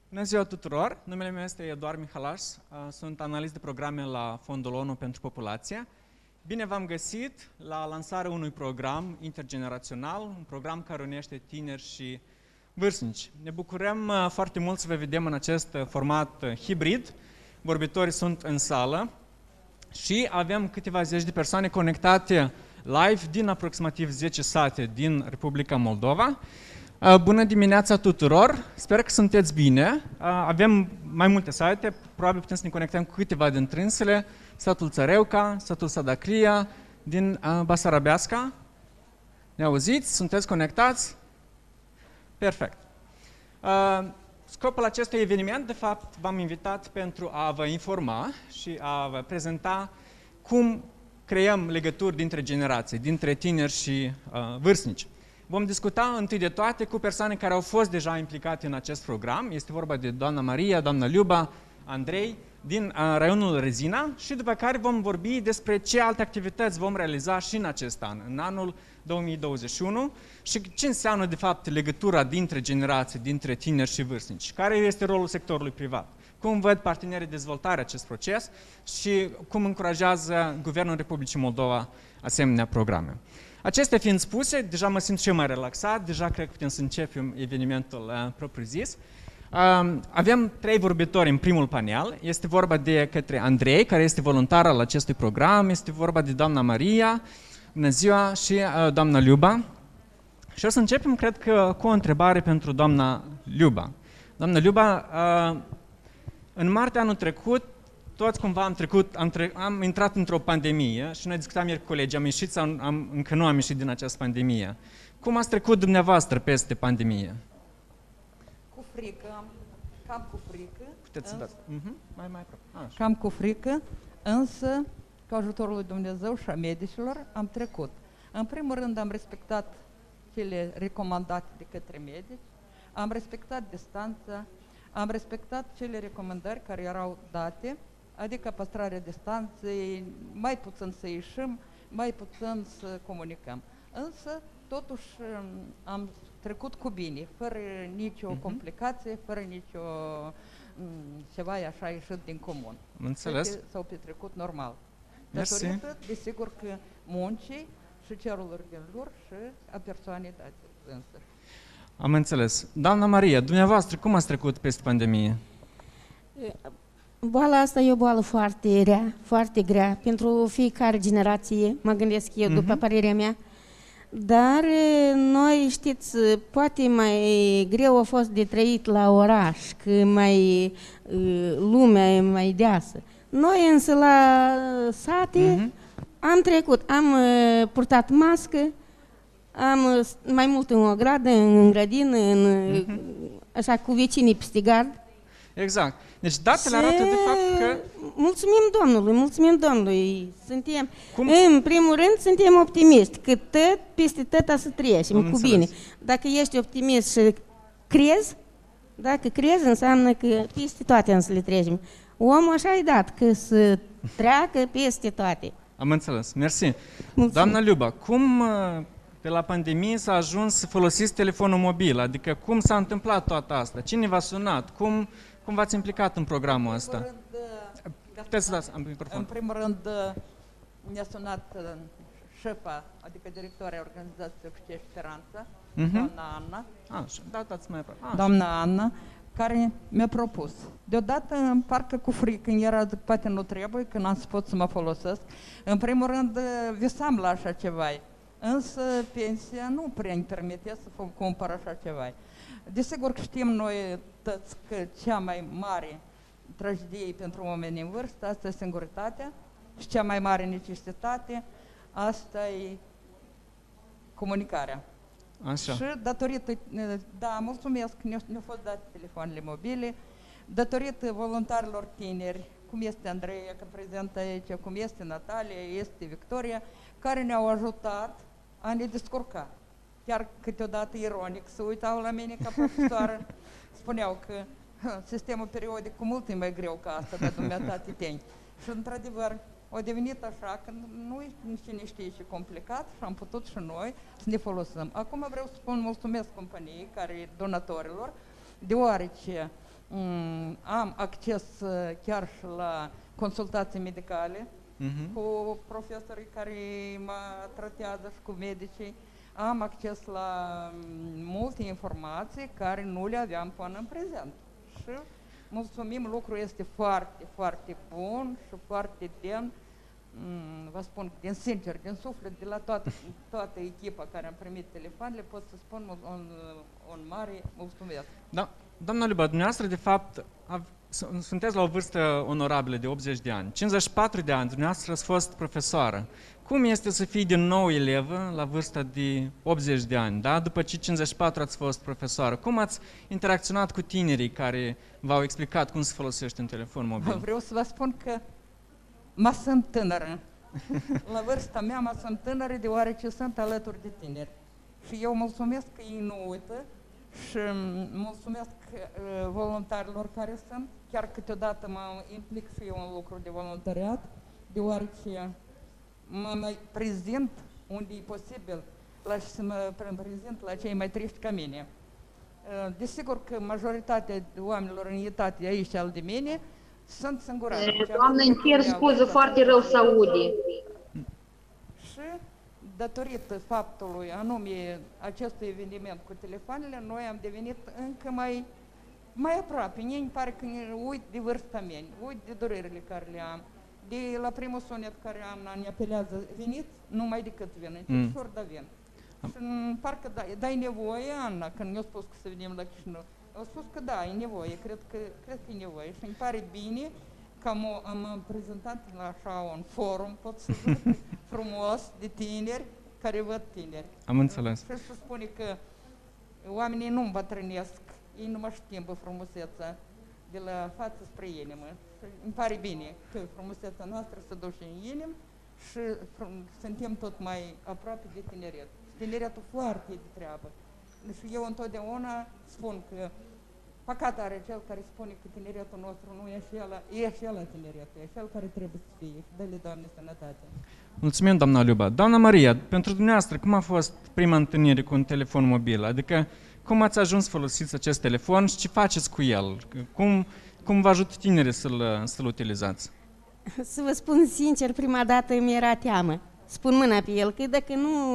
Bună ziua tuturor! Numele meu este Eduard Mihalaș, sunt analist de programe la Fondul ONU pentru Populație. Bine v-am găsit la lansarea unui program intergenerațional, un program care unește tineri și vârstnici. Ne bucurăm foarte mult să vă vedem în acest format hibrid. Vorbitorii sunt în sală și avem câteva zeci de persoane conectate live din aproximativ 10 sate din Republica Moldova. Bună dimineața tuturor! Sper că sunteți bine. Avem mai multe site, probabil putem să ne conectăm cu câteva dintre însele. Satul Țăreuca, satul Sadaclia, din Basarabeasca. Ne auziți? Sunteți conectați? Perfect. Scopul acestui eveniment, de fapt, v-am invitat pentru a vă informa și a vă prezenta cum creăm legături dintre generații, dintre tineri și vârstnici. Vom discuta întâi de toate cu persoane care au fost deja implicate în acest program. Este vorba de doamna Maria, doamna Liuba, Andrei, din raionul Rezina și după care vom vorbi despre ce alte activități vom realiza și în acest an, în anul 2021 și ce înseamnă de fapt legătura dintre generații, dintre tineri și vârstnici, care este rolul sectorului privat, cum văd partenerii de dezvoltare acest proces și cum încurajează Guvernul Republicii Moldova asemenea programe. Acestea fiind spuse, deja mă simt și eu mai relaxat, deja cred că putem să începem evenimentul propriu-zis. Avem 3 vorbitori în primul panel. Este vorba de către Andrei, care este voluntar al acestui program, este vorba de doamna Maria, bună ziua, și doamna Liuba. Și o să începem, cred că, cu o întrebare pentru doamna Liuba. Doamna Liuba, în martie anul trecut, toți cumva am intrat într-o pandemie și noi discutam ieri cu colegii, am ieșit sau încă nu am ieșit din această pandemie. Cum ați trecut dumneavoastră peste pandemie? Cu frică, cam cu frică. Puteți să dați. Mai aproape. Cam cu frică, însă, cu ajutorul lui Dumnezeu și a medicilor, am trecut. În primul rând am respectat cele recomandate de către medici, am respectat distanța, am respectat cele recomandări care erau date, adică păstrarea distanței, mai puțin să ieșim, mai puțin să comunicăm. Însă, totuși, am trecut cu bine, fără nicio complicație, fără nicio ceva așa ieșit din comun. Înțeles. S-au petrecut normal. Mersi. Datorită, desigur că muncii și cerurilor din jur și a persoanei date însă. Am înțeles. Doamna Maria, dumneavoastră, cum ați trecut peste pandemie? Boala asta e o boală foarte rea, foarte grea, pentru fiecare generație, mă gândesc eu, după părerea mea. Dar noi, știți, poate mai greu a fost de trăit la oraș, că lumea e mai deasă. Noi însă la sate am trecut, am purtat mască, am mai mult în ogradă, în grădină, așa cu vecinii peste gard. Exact. Deci datele arată de fapt că... Mulțumim Domnului. Suntem, în primul rând, suntem optimiști, că peste tot să trecem cu bine. Dacă ești optimist și crezi, dacă crezi, înseamnă că peste toate să le trecem. Omul așa e dat, că să treacă peste toate. Am înțeles. Mersi. Doamna Liuba, cum pe la pandemie s-a ajuns să folosiți telefonul mobil? Adică cum s-a întâmplat toată asta? Cine v-a sunat? Cum v-ați implicat în programul ăsta? În primul rând ne-a sunat șefa, adică directoarea organizației Cucești Speranța, doamna Anna. Doamna Anna, care mi-a propus. Deodată îmi parcă cu frică, era zic, poate nu trebuie, că n-am spus să mă folosesc. În primul rând visam la așa ceva, însă pensia nu prea îmi permite să cumpăr așa ceva. Desigur că știm noi toți că cea mai mare tragedie pentru oamenii în vârstă, asta e singurătatea și cea mai mare necesitate, asta e comunicarea. Așa. Și datorită, da, mulțumesc, ne-au fost date telefoanele mobile, datorită voluntarilor tineri, cum este Andreea, că prezentă aici, cum este Natalia, este Victoria, care ne-au ajutat a ne descurca. Chiar câteodată ironic se uitau la mine ca profesoară, spuneau că sistemul periodic cu mult e mai greu ca asta, dar dumneata titeni. Și într-adevăr, a devenit așa că nu e cine știe ce complicat și am putut și noi să ne folosim. Acum vreau să spun mulțumesc companiei, care donatorilor, deoarece am acces chiar și la consultații medicale cu profesorii care mă tratează și cu medicii. Am acces la multe informații care nu le aveam până în prezent. Și mulțumim, lucrul este foarte, foarte bun și foarte demn. Vă spun din sincer, din suflet, de la toată echipa care am primit telefoanele, pot să spun un mare mulțumesc. Da, doamna Luba, dumneavoastră, de fapt, sunteți la o vârstă onorabilă de 80 de ani. 54 de ani, dumneavoastră ați fost profesoară. Cum este să fii din nou elevă la vârsta de 80 de ani, da? După ce 54 ați fost profesoară? Cum ați interacționat cu tinerii care v-au explicat cum se folosește un telefon mobil? Vreau să vă spun că mă sunt tânără. La vârsta mea mă sunt tânără deoarece sunt alături de tineri. Și eu mulțumesc că ei nu uită și mulțumesc voluntarilor care sunt. Chiar câteodată mă implic și eu în lucruri de voluntariat, deoarece mă mai prezint unde e posibil să mă prezint la cei mai triști ca mine. Desigur că majoritatea oamenilor în etate aici al de mine sunt singurați. Doamnă, îmi cer scuze, foarte rău să aude. Și datorită faptului anume acestui eveniment cu telefoanele, noi am devenit încă mai aproape. Îmi pare că uit de vârsta mea, uit de durerile care le am. De la primul sunet care Anna ne apelează, veniți, numai decât vin, încep da vin. Și parcă dai nevoie, Anna, când mi-a spus că să venim la Chișinău, au spus că da, e nevoie, cred că e nevoie. Și îmi pare bine că am prezentat la așa un forum, pot să zic, frumos, de tineri, care văd tineri. Am înțeles. Și să spune că oamenii nu îmbătrânesc, ei nu mă schimbă frumusețea de la față spre inimă. Îmi pare bine că frumusețea noastră se duce în inimă și suntem tot mai aproape de tineret. Tineretul foarte de treabă. Și eu întotdeauna spun că păcat are cel care spune că tineretul nostru nu e și el tineretul, e cel care trebuie să fie. Dă-le, Doamne, sănătate. Mulțumim, doamna Luba. Doamna Maria, pentru dumneavoastră, cum a fost prima întâlnire cu un telefon mobil? Adică, cum ați ajuns să folosiți acest telefon și ce faceți cu el? Cum vă ajută tinerii să-l utilizați? Să vă spun sincer, prima dată mi era teamă. Spun mâna pe el, că dacă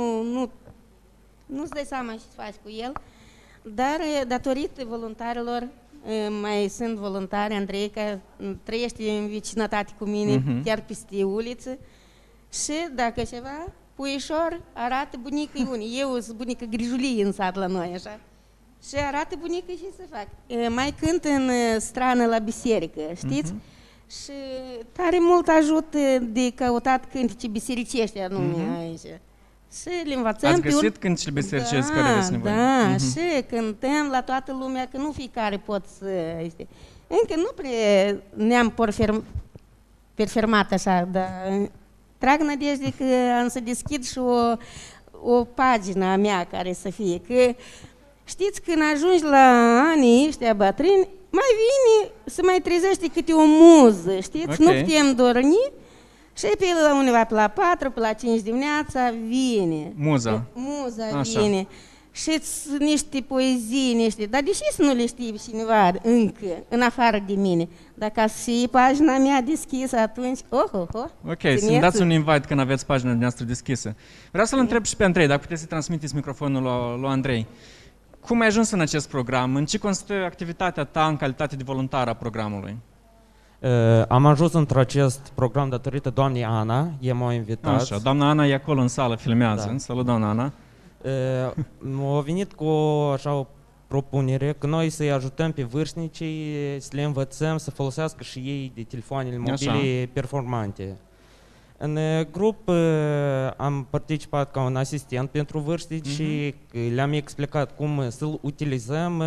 nu-ți dai seama ce faci cu el, dar datorită voluntarilor, mai sunt voluntari, Andreica trăiește în vecinătate cu mine, chiar peste uliță, și dacă ceva, puișor arată bunicii unii. Eu sunt bunica Grijulie în sat la noi, așa. Și arată bunica și să fac. Mai cânt în strană la biserică, știți? Și tare mult ajută de căutat cântece bisericești anume aici. Și le învățăm. Ați găsit cântece bisericești care aveți nevoie? Da, și cântăm la toată lumea, că nu fiecare pot să... Încă nu prea ne-am performat așa, dar trag nădejde că am să deschid și o pagină a mea care să fie. Că știți, când ajungi la anii ăștia bătrâni, mai vine să mai trezește câte o muză, știți? Nu putem dormi și pe la undeva pe la 4, pe la 5 dimineața vine. Muza. Muza vine. Și niște poezii, dar deși să nu le știi cineva încă, în afară de mine, dacă să fie pagina mea deschisă atunci, Ok, să-mi dați un invite când aveți pagina dumneavoastră deschisă. Vreau să-l întreb și pe Andrei, dacă puteți să transmiteți microfonul lui Andrei. Cum ai ajuns în acest program? În ce constă activitatea ta în calitate de voluntar a programului? Am ajuns într-acest program datorită doamnei Ana, ea m-a invitat. Așa, doamna Ana e acolo în sală, filmează. Da. Salut, doamna Ana. M-a venit cu așa o propunere că noi să-i ajutăm pe vârstnicii, să le învățăm să folosească și ei de telefoanele mobile performante. În grup am participat ca un asistent pentru vârstnici și le-am explicat cum să-l utilizăm,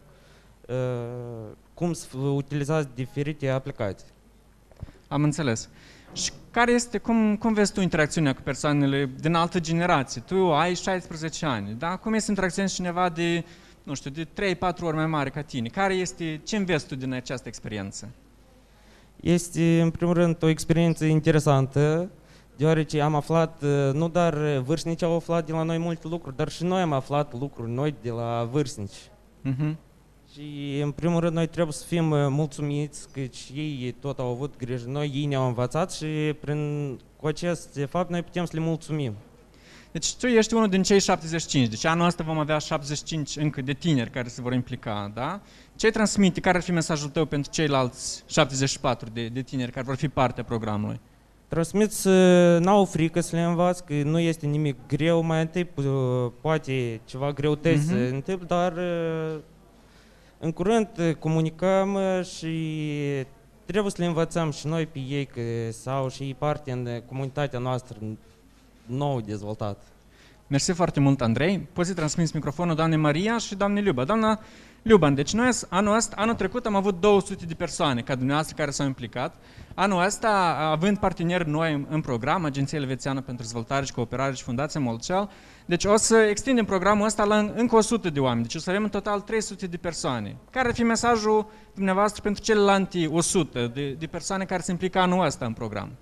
cum să utilizați diferite aplicații. Am înțeles. Și care este, cum vezi tu interacțiunea cu persoanele din altă generație? Tu ai 16 ani, da? Cum este interacțiunea cu cineva de, nu știu, de 3-4 ori mai mare ca tine? Ce înveți tu din această experiență? Este, în primul rând, o experiență interesantă, deoarece am aflat, nu doar vârstnicii au aflat de la noi multe lucruri, dar și noi am aflat lucruri noi de la vârstnici. Și în primul rând noi trebuie să fim mulțumiți că ei tot au avut grijă noi, ei ne-au învățat și cu acest fapt noi putem să le mulțumim. Deci tu ești unul din cei 75, deci anul ăsta vom avea 75 încă de tineri care se vor implica, da? Ce transmite, care ar fi mesajul tău pentru ceilalți 74 de tineri care vor fi parte a programului? Transmit să n-au frică să le învați, că nu este nimic greu, mai întâi poate ceva greutăți se întâmplă, dar în curând comunicăm și trebuie să le învățăm și noi pe ei, că sau și ei parte în comunitatea noastră nou dezvoltată. Mersi foarte mult, Andrei. Poți să transmiți microfonul doamnei Maria și doamnei Luba. Doamna Luban, deci noi anul trecut am avut 200 de persoane ca dumneavoastră care s-au implicat. Anul ăsta, având parteneri noi în program, Agenția Elvețiană pentru Dezvoltare și Cooperare și Fundația Molcel, deci o să extindem programul ăsta la încă 100 de oameni, deci o să avem în total 300 de persoane. Care ar fi mesajul dumneavoastră pentru celelalte 100 de persoane care se implică anul ăsta în program?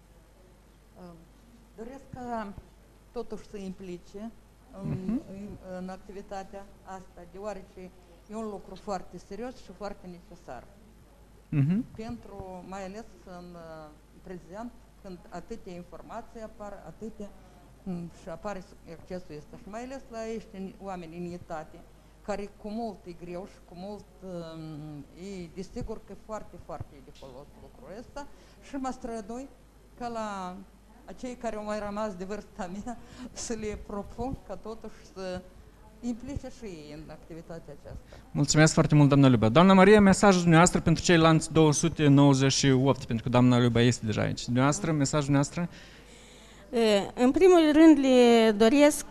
Doresc ca totuși să implice în activitatea asta, deoarece e un lucru foarte serios și foarte necesar. Pentru, mai ales în prezent, când atâtea informații apar, și apare accesul ăsta. Și mai ales la acești oameni în etate, care cu mult e greu și cu mult e desigur că e foarte, foarte de folos lucrul ăsta și mă strădui ca la acei care au mai rămas de vârsta mea să le propun ca totuși să implice și ei în activitatea aceasta. Mulțumesc foarte mult, doamna Luba. Doamna Maria, mesajul dumneavoastră pentru ceilalți 298, pentru că doamna Luba este deja aici. Dumneavoastră, mesajul dumneavoastră? În primul rând le doresc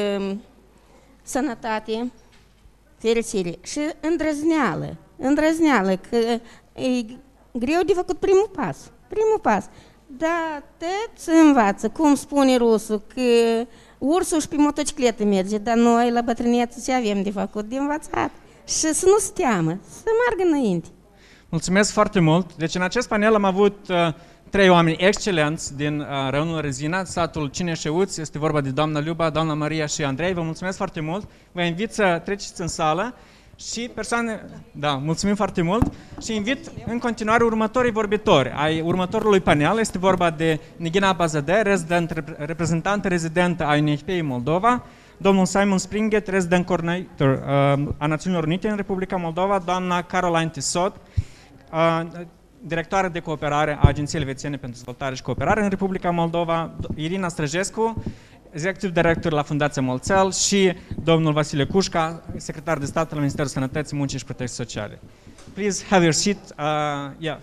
sănătate, fericire și îndrăzneală, că e greu de făcut primul pas. Da, tot se învață, cum spune rusul, că ursul și pe motocicletă merge, dar noi la bătrânețe ce avem de făcut, de învățat. Și să nu se teamă, să meargă înainte. Mulțumesc foarte mult. Deci în acest panel am avut 3 oameni excelenți din raionul Rezina, satul Cineșeuț, este vorba de doamna Luba, doamna Maria și Andrei. Vă mulțumesc foarte mult. Vă invit să treceți în sală și persoane... Da, mulțumim foarte mult și invit în continuare următorii vorbitori ai următorului panel. Este vorba de Nigina Bazadeh, reprezentantă rezidentă a UNFPA Moldova, domnul Simon Springet, resident coordinator a Națiunilor Unite în Republica Moldova, doamna Caroline Tissot, directoare de cooperare a Agenției Elvețiene pentru Dezvoltare și Cooperare în Republica Moldova, Irina Străjescu, executive director la Fundația Molcel și domnul Vasile Cușca, secretar de stat la Ministerul Sănătății, Muncii și Protecției Sociale. Please have your seat. Yeah.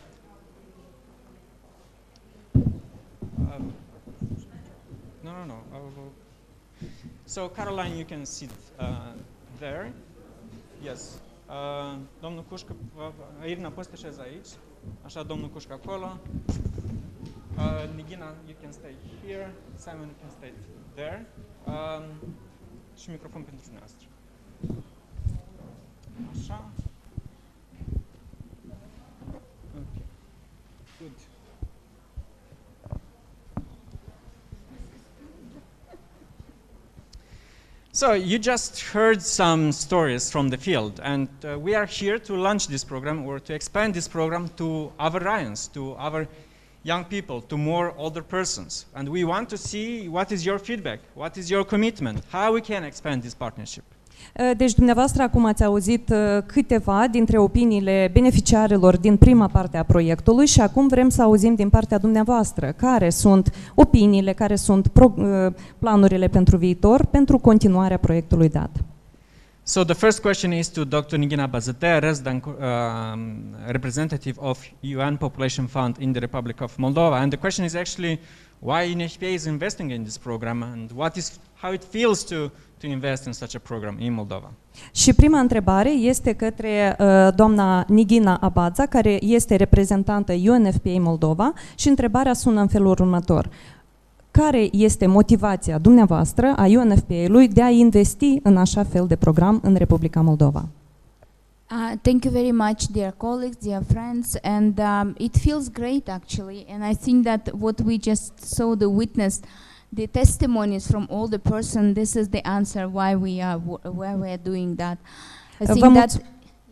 No. So Caroline, you can sit there. Yes. Domnul Cușca, Irina, poți să te așezi aici. Așa, domnul Cușca acolo. Nigina, you can stay here. Simon, you can stay there. Și microfon pentru dumneavoastră. Așa. Ok. Good. So, you just heard some stories from the field, and we are here to launch this program or to expand this program to other Ryans, to other young people, to more older persons. And we want to see what is your feedback, what is your commitment, how we can expand this partnership. Deci dumneavoastră acum ați auzit câteva dintre opiniile beneficiarilor din prima parte a proiectului și acum vrem să auzim din partea dumneavoastră care sunt opiniile, care sunt planurile pentru viitor, pentru continuarea proiectului dat. So the first question is to Dr. Nigina Bazadeh, resident representative of UN Population Fund in the Republic of Moldova. And the question is actually why UNFPA is investing in this program and how it feels to invest in such a program in Moldova. Și prima întrebare este către doamna Nigina Abadza, care este reprezentantă UNFPA Moldova, și întrebarea sună în felul următor. Care este motivația dumneavoastră a UNFPA-ului de a investi în așa fel de program în Republica Moldova? Thank you very much, dear colleagues, dear friends, and it feels great actually, and I think that what we just saw, the testimonies from all the person, this is the answer why we are doing that. I think that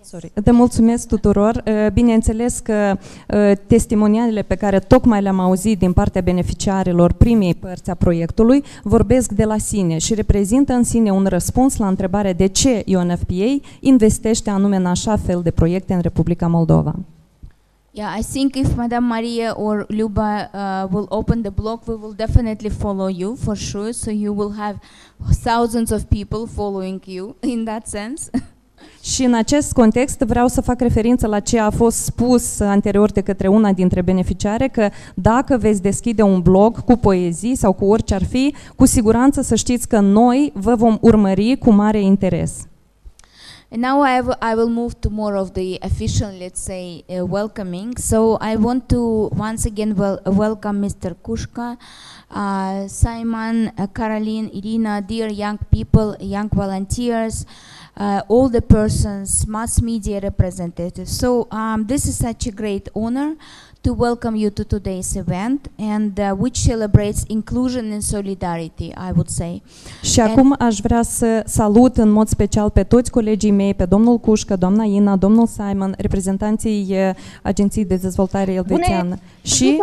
Te mulțumesc tuturor. Bineînțeles că testimonialele pe care tocmai le-am auzit din partea beneficiarilor primei părți a proiectului vorbesc de la sine și reprezintă în sine un răspuns la întrebarea de ce UNFPA investește anume în așa fel de proiecte în Republica Moldova. Yeah, I think if Madame Maria or Luba will open the blog, we will definitely follow you for sure. So you will have thousands of people following you in that sense. Și în acest context vreau să fac referință la ce a fost spus anterior de către una dintre beneficiare, că dacă veți deschide un blog cu poezii sau cu orice ar fi, cu siguranță să știți că noi vă vom urmări cu mare interes. And now I will move to more of the official, let's say, welcoming. So I want to once again welcome Mr. Kushka, Simon, Caroline, Irina, dear young people, young volunteers, all the persons, mass media representatives. So this is such a great honor to welcome you to today's event, and which celebrates inclusion and solidarity, I would say. Și acum aș vrea să salut în mod special pe toți colegii mei, pe domnul Cușcă, doamna Ina, domnul Simon, reprezentanții Agenției de Dezvoltare Elvețiană. Și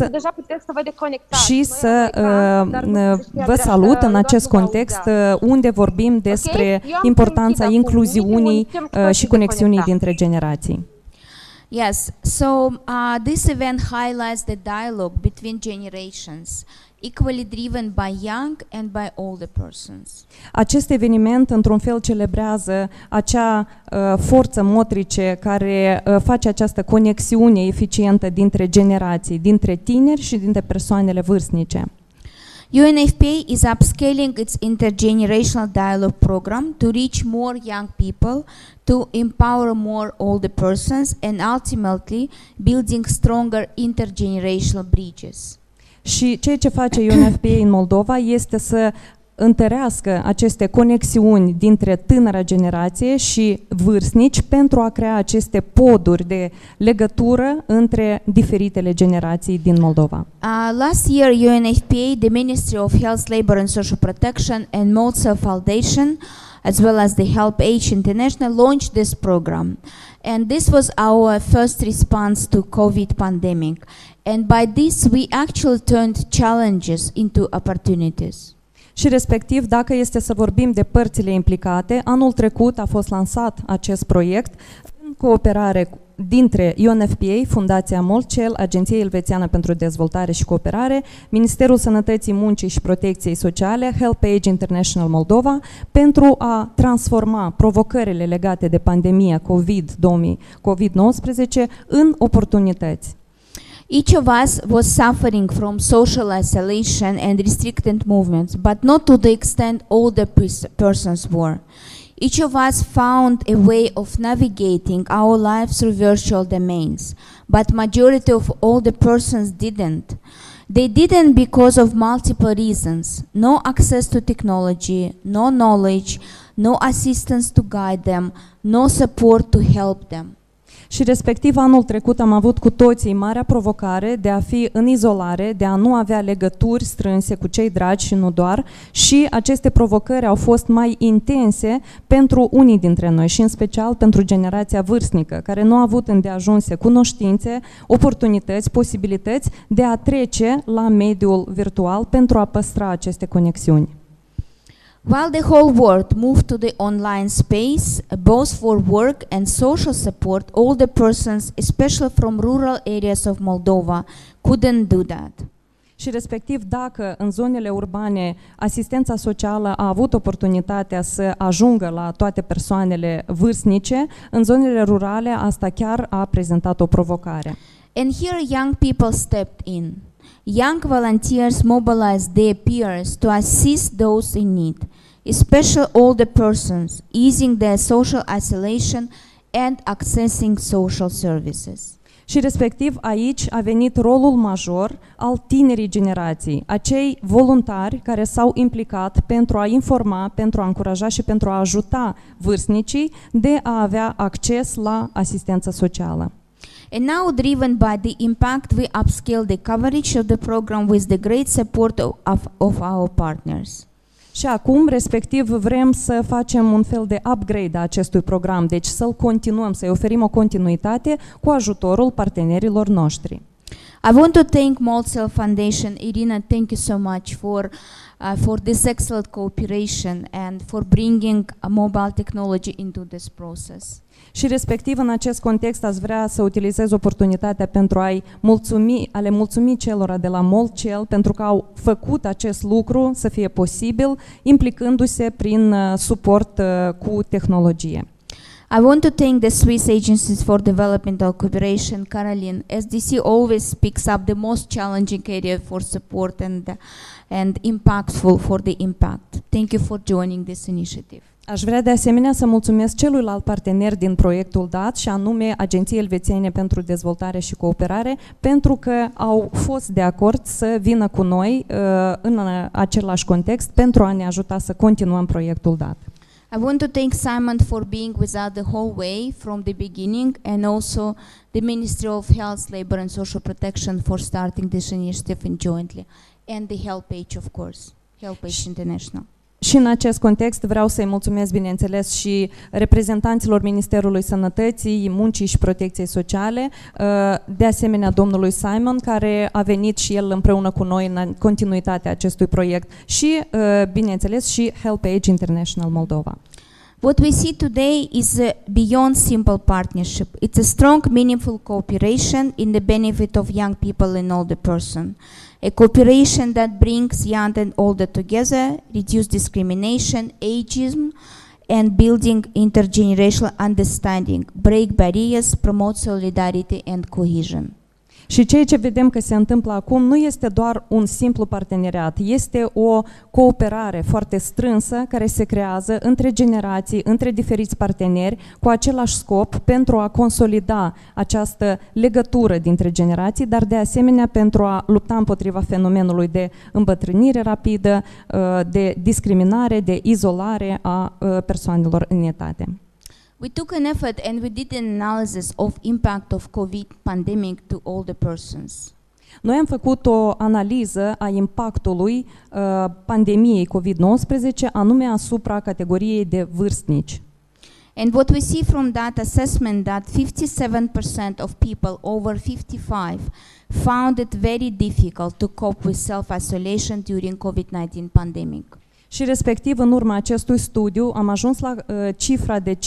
să vă salut în acest context unde vorbim despre importanța incluziunii și conexiunii dintre generații. Yes, so this event highlights the dialogue between generations, equally driven by young and by older persons. Acest eveniment într-un fel celebrează acea forță motrice care face această conexiune eficientă dintre generații, dintre tineri și dintre persoanele vârstnice. UNFPA is upscaling its intergenerational dialogue program to reach more young people, to empower more older persons, and ultimately building stronger intergenerational bridges. Și ceea ce face UNFPA în Moldova este să întărească aceste conexiuni dintre tânăra generație și vârstnici pentru a crea aceste poduri de legătură între diferitele generații din Moldova. Last year, UNFPA, the Ministry of Health, Labor and Social Protection and Mozart Foundation, as well as the Help Age International, launched this program. And this was our first response to COVID pandemic. And by this, we actually turned challenges into opportunities. Și respectiv, dacă este să vorbim de părțile implicate, anul trecut a fost lansat acest proiect în cooperare dintre UNFPA, Fundația Molcel, Agenția Elvețiană pentru Dezvoltare și Cooperare, Ministerul Sănătății, Muncii și Protecției Sociale, Help Age International Moldova, pentru a transforma provocările legate de pandemia COVID-19 în oportunități. Each of us was suffering from social isolation and restricted movements, but not to the extent older persons were. Each of us found a way of navigating our lives through virtual domains, but majority of older persons didn't. They didn't because of multiple reasons: no access to technology, no knowledge, no assistance to guide them, no support to help them. Și respectiv anul trecut am avut cu toții marea provocare de a fi în izolare, de a nu avea legături strânse cu cei dragi și nu doar, și aceste provocări au fost mai intense pentru unii dintre noi și în special pentru generația vârstnică, care nu a avut îndeajunse cunoștințe, oportunități, posibilități de a trece la mediul virtual pentru a păstra aceste conexiuni. While the whole world moved to the online space, both for work and social support, older persons, especially from rural areas of Moldova, couldn't do that. Și respectiv, dacă în zonele urbane asistența socială a avut oportunitatea să ajungă la toate persoanele vârstnice, în zonele rurale asta chiar a prezentat o provocare. And here young people stepped in. Young volunteers mobilized their peers to assist those in need, especially older persons, easing their social isolation and accessing social services. Și respectiv aici a venit rolul major al tinerii generații, acei voluntari care s-au implicat pentru a informa, pentru a încuraja și pentru a ajuta vârstnicii de a avea acces la asistență socială. And now, driven by the impact, we upscale the coverage of the program with the great support of our partners. Și acum, respectiv, vrem să facem un fel de upgrade a acestui program, deci să-l continuăm, să-i oferim o continuitate cu ajutorul partenerilor noștri. I want to thank Molcel Foundation. Irina, thank you so much for this excellent cooperation and for bringing mobile technology into this process. Și respectiv în acest context aș vrea să utilizez oportunitatea pentru a le mulțumi celor de la Molcel pentru că au făcut acest lucru să fie posibil, implicându-se prin suport cu tehnologie. I want to thank the Swiss Agencies for Developmental Cooperation, Caroline. SDC always picks up the most challenging area for support and impactful for the impact. Thank you for joining this initiative. Aș vrea de asemenea să mulțumesc celuilalt partener din proiectul DAT și anume Agenției Elvețiene pentru Dezvoltare și Cooperare, pentru că au fost de acord să vină cu noi în același context pentru a ne ajuta să continuăm proiectul DAT. I want to thank Simon for being with us the whole way from the beginning, and also the Ministry of Health, Labour and Social Protection for starting this initiative jointly, and the HelpAge, of course, HelpAge International. Și în acest context vreau să-i mulțumesc, bineînțeles, și reprezentanților Ministerului Sănătății, Muncii și Protecției Sociale, de asemenea domnului Simon, care a venit și el împreună cu noi în continuitatea acestui proiect și, bineînțeles, și HelpAge International Moldova. What we see today is beyond simple partnership. It's a strong, meaningful cooperation in the benefit of young people and older person. A cooperation that brings young and older together, reduce discrimination, ageism, and building intergenerational understanding, break barriers, promote solidarity and cohesion. Și ceea ce vedem că se întâmplă acum nu este doar un simplu parteneriat, este o cooperare foarte strânsă care se creează între generații, între diferiți parteneri, cu același scop pentru a consolida această legătură dintre generații, dar de asemenea pentru a lupta împotriva fenomenului de îmbătrânire rapidă, de discriminare, de izolare a persoanelor în etate. We took an effort and we did an analysis of impact of COVID pandemic to older persons. Noi am făcut o analiză a impactului pandemiei COVID-19 anume asupra categoriei de vârstnici. And what we see from that assessment that 57% of people over 55 found it very difficult to cope with self-isolation during COVID-19 pandemic. Și respectiv, în urma acestui studiu, am ajuns la cifra de 55%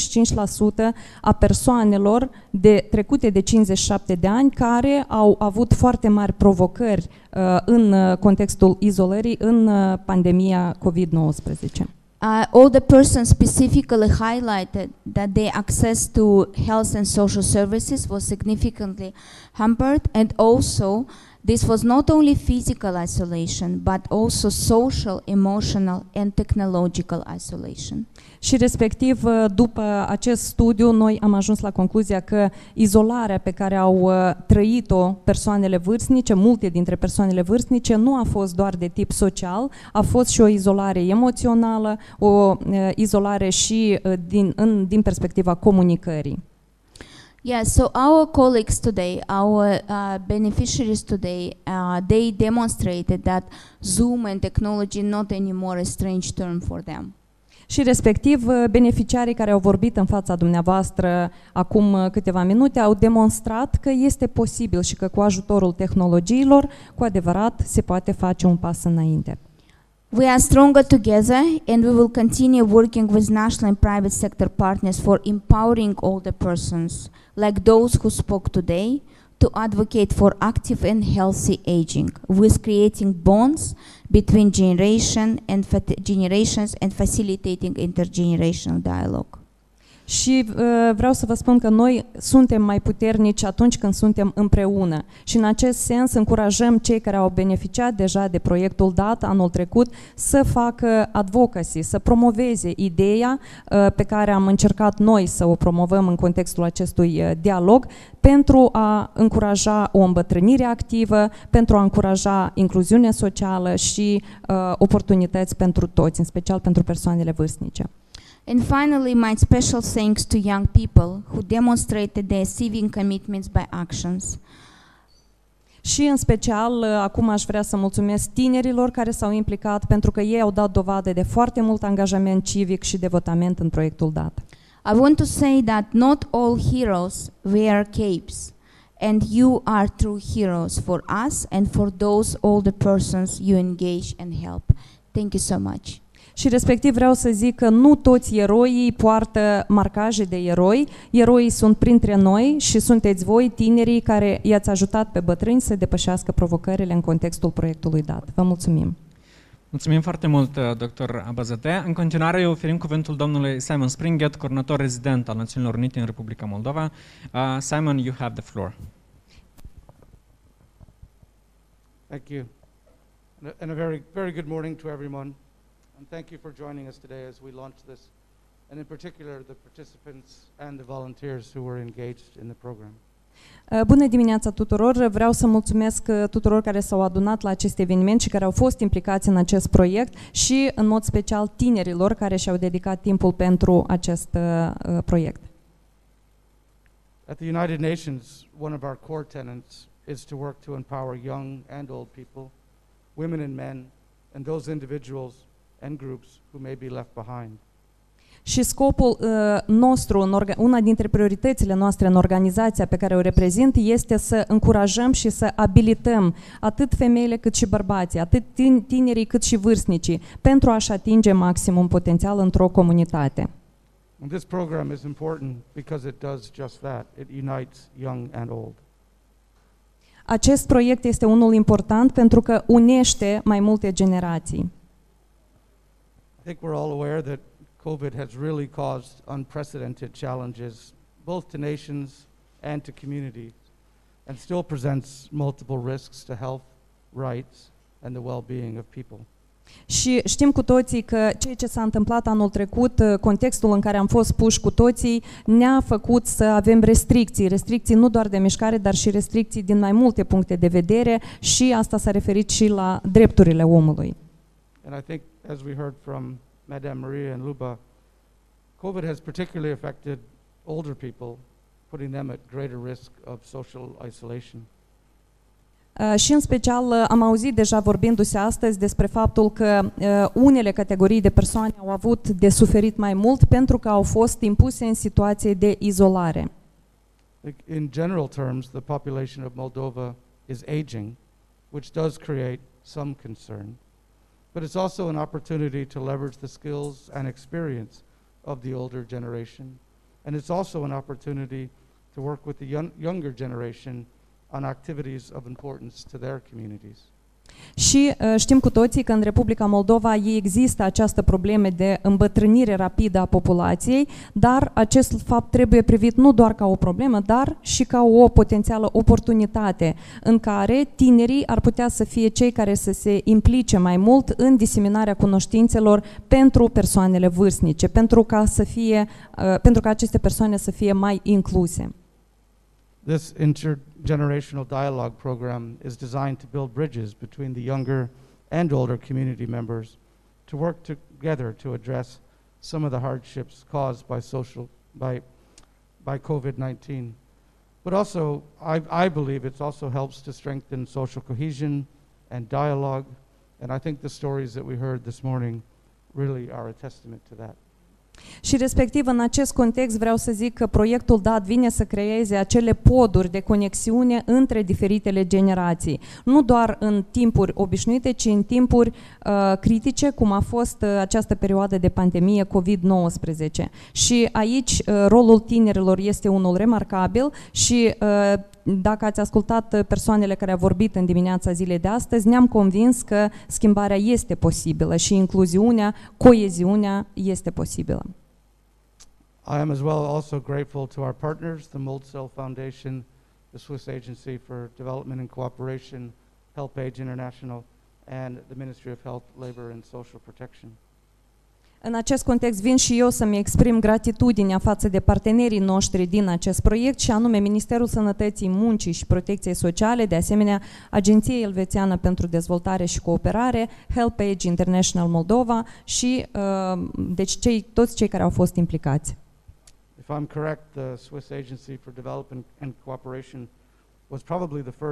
a persoanelor trecute de 57 de ani care au avut foarte mari provocări în contextul izolării în pandemia COVID-19. All the persons specifically highlighted that their access to health and social services was significantly hampered, and also this was not only physical isolation, but also social, emotional and technological isolation. Și respectiv, după acest studiu, noi am ajuns la concluzia că izolarea pe care au trăit-o persoanele vârstnice, multe dintre persoanele vârstnice, nu a fost doar de tip social, a fost și o izolare emoțională, o izolare și din perspectiva comunicării. Yeah, so our colleagues today, our beneficiaries today, they demonstrated that Zoom and technology not anymore a strange term for them. Și respectiv, beneficiarii care au vorbit în fața dumneavoastră acum câteva minute au demonstrat că este posibil și că cu ajutorul tehnologiilor, cu adevărat, se poate face un pas înainte. We are stronger together and we will continue working with national and private sector partners for empowering older persons, like those who spoke today, to advocate for active and healthy aging, with creating bonds between generations and facilitating intergenerational dialogue. Și vreau să vă spun că noi suntem mai puternici atunci când suntem împreună. Și în acest sens încurajăm cei care au beneficiat deja de proiectul DAT anul trecut să facă advocacy, să promoveze ideea pe care am încercat noi să o promovăm în contextul acestui dialog pentru a încuraja o îmbătrânire activă, pentru a încuraja incluziune socială și oportunități pentru toți, în special pentru persoanele vârstnice. And finally, my special thanks to young people who demonstrated their civic commitments by actions. Și în special, acum aș vrea să mulțumesc tinerilor care s-au implicat pentru că ei au dat dovadă de foarte mult angajament civic și devotament în proiectul DAT. I want to say that not all heroes wear capes, and you are true heroes for us and for those older persons you engage and help. Thank you so much. Și respectiv vreau să zic că nu toți eroii poartă marcaje de eroi, eroii sunt printre noi și sunteți voi, tinerii, care i-ați ajutat pe bătrâni să depășească provocările în contextul proiectului DAT. Vă mulțumim! Mulțumim foarte mult, dr. Abazadeh. În continuare, îi oferim cuvântul domnului Simon Springett, coordonator rezident al Națiunilor Unite în Republica Moldova. Simon, you have the floor. Thank you. And a very good morning to everyone. And thank you for joining us today as we launch this, and in particular the participants and the volunteers who were engaged in the program. Bună dimineața tuturor! Vreau să mulțumesc tuturor care s-au adunat la acest eveniment și care au fost implicați în acest proiect și în mod special tinerilor care și-au dedicat timpul pentru acest proiect. At the United Nations, one of our core tenets is to work to empower young and old people, women and men, and those individuals and groups who may be left behind. Și scopul nostru, una dintre prioritățile noastre în organizația pe care o reprezint, este să încurajăm și să abilităm atât femeile cât și bărbații, atât tinerii cât și vârstnicii, pentru a-și atinge maximum potențial într-o comunitate. And this program is important because it does just that. It unites young and old. Acest proiect este unul important pentru că unește mai multe generații. I think we're all aware that COVID has really caused unprecedented challenges both to nations and to communities, and still presents multiple risks to health, rights, and the well-being of people. Și știm cu toții că ceea ce s-a întâmplat anul trecut, contextul în care am fost puși cu toții, ne-a făcut să avem restricții nu doar de mișcare, dar și restricții din mai multe puncte de vedere și asta s-a referit și la drepturile omului. And I think, as we heard from Madame Maria and Luba, COVID has particularly affected older people, putting them at greater risk of social isolation. Și în special am auzit deja vorbindu-se astăzi despre faptul că unele categorii de persoane au avut de suferit mai mult pentru că au fost impuse în situație de izolare. In general terms, the population of Moldova is aging, which does create some concern. But it's also an opportunity to leverage the skills and experience of the older generation. And it's also an opportunity to work with the younger generation on activities of importance to their communities. Și știm cu toții că în Republica Moldova există această problemă de îmbătrânire rapidă a populației, dar acest fapt trebuie privit nu doar ca o problemă, dar și ca o potențială oportunitate în care tinerii ar putea să fie cei care să se implice mai mult în diseminarea cunoștințelor pentru persoanele vârstnice, pentru ca aceste persoane să fie mai incluse. This intergenerational dialogue program is designed to build bridges between the younger and older community members to work together to address some of the hardships caused by COVID-19. But also, I believe it also helps to strengthen social cohesion and dialogue, and I think the stories that we heard this morning really are a testament to that. Și respectiv în acest context vreau să zic că proiectul DAT vine să creeze acele poduri de conexiune între diferitele generații, nu doar în timpuri obișnuite, ci în timpuri critice, cum a fost această perioadă de pandemie COVID-19. Și aici rolul tinerilor este unul remarcabil și dacă ați ascultat persoanele care au vorbit în dimineața zilei de astăzi, ne-am convins că schimbarea este posibilă și incluziunea, coeziunea este posibilă. I am as well also grateful to our partners, the Moldcell Foundation, the Swiss Agency for Development and Cooperation, HelpAge International, and the Ministry of Health, Labor and Social Protection. În acest context vin și eu să-mi exprim gratitudinea față de partenerii noștri din acest proiect, și anume Ministerul Sănătății, Muncii și Protecției Sociale, de asemenea Agenția Elvețiană pentru Dezvoltare și Cooperare, HelpAge International Moldova și deci toți cei care au fost implicați. If I'm correct, the Swiss Agency for Development and Cooperation was probably the first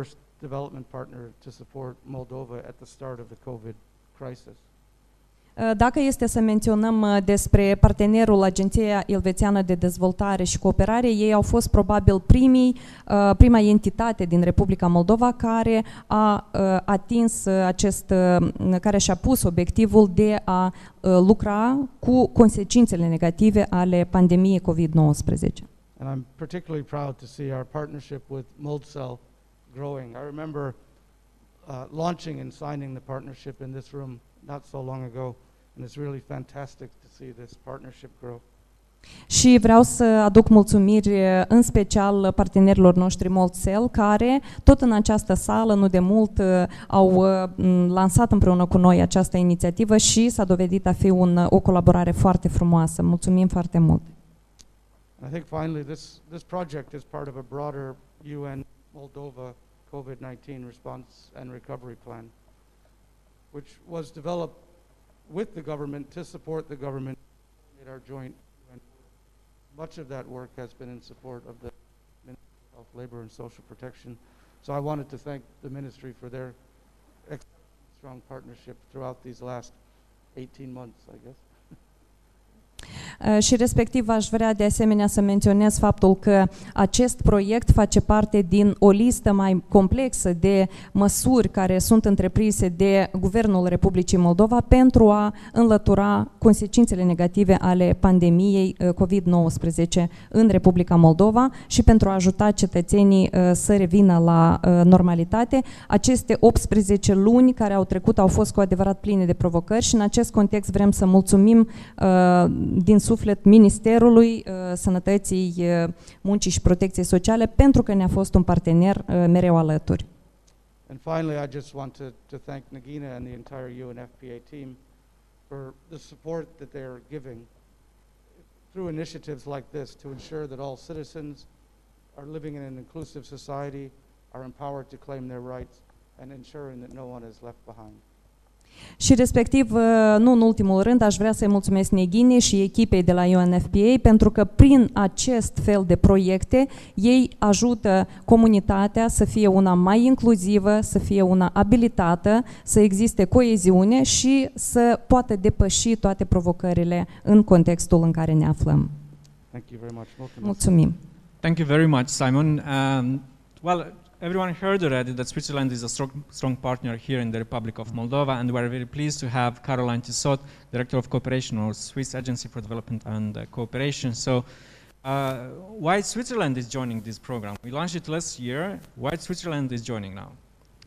development partner to support Moldova at the start of the COVID crisis. Dacă este să menționăm despre partenerul Agenția Elvețiană de Dezvoltare și Cooperare, ei au fost probabil prima entitate din Republica Moldova care a atins care și-a pus obiectivul de a lucra cu consecințele negative ale pandemiei COVID-19. And I'm particularly proud to see our partnership with Moldcell growing. I remember launching and signing the partnership in this room not so long ago, and it's really fantastic to see this partnership grow. Și vreau să aduc mulțumiri în special partenerilor noștri Moldcell, care tot în această sală nu de mult au lansat împreună cu noi această inițiativă și s-a dovedit a fi o colaborare foarte frumoasă. Mulțumim foarte mult. I think finally this project is part of a broader UN Moldova COVID-19 response and recovery plan, which was developed with the government to support the government in our joint UN. Much of that work has been in support of the Ministry of Health, Labor and Social Protection. So I wanted to thank the ministry for their strong partnership throughout these last 18 months, I guess. Și respectiv aș vrea de asemenea să menționez faptul că acest proiect face parte din o listă mai complexă de măsuri care sunt întreprinse de Guvernul Republicii Moldova pentru a înlătura consecințele negative ale pandemiei COVID-19 în Republica Moldova și pentru a ajuta cetățenii să revină la normalitate. Aceste 18 luni care au trecut au fost cu adevărat pline de provocări și în acest context vrem să mulțumim din suflet Ministerului Sănătății, Muncii și Protecției Sociale pentru că ne-a fost un partener mereu alături. And finally, I just want to thank Nagina and the entire UNFPA team for the support that they are giving through initiatives like this to ensure that all citizens are living in an inclusive society, are empowered to claim their rights, and ensuring that no one is left behind. Și respectiv, nu în ultimul rând, aș vrea să-i mulțumesc Neghinei și echipei de la UNFPA pentru că prin acest fel de proiecte ei ajută comunitatea să fie una mai inclusivă, să fie una abilitată, să existe coeziune și să poată depăși toate provocările în contextul în care ne aflăm. Thank you very much. Mulțumim. Thank you very much, Simon. Everyone heard already that Switzerland is a strong partner here in the Republic of Moldova, and we are very pleased to have Caroline Tissot, Director of Cooperation or Swiss Agency for Development and Cooperation. So, why Switzerland is joining this program? We launched it last year. Why Switzerland is joining now?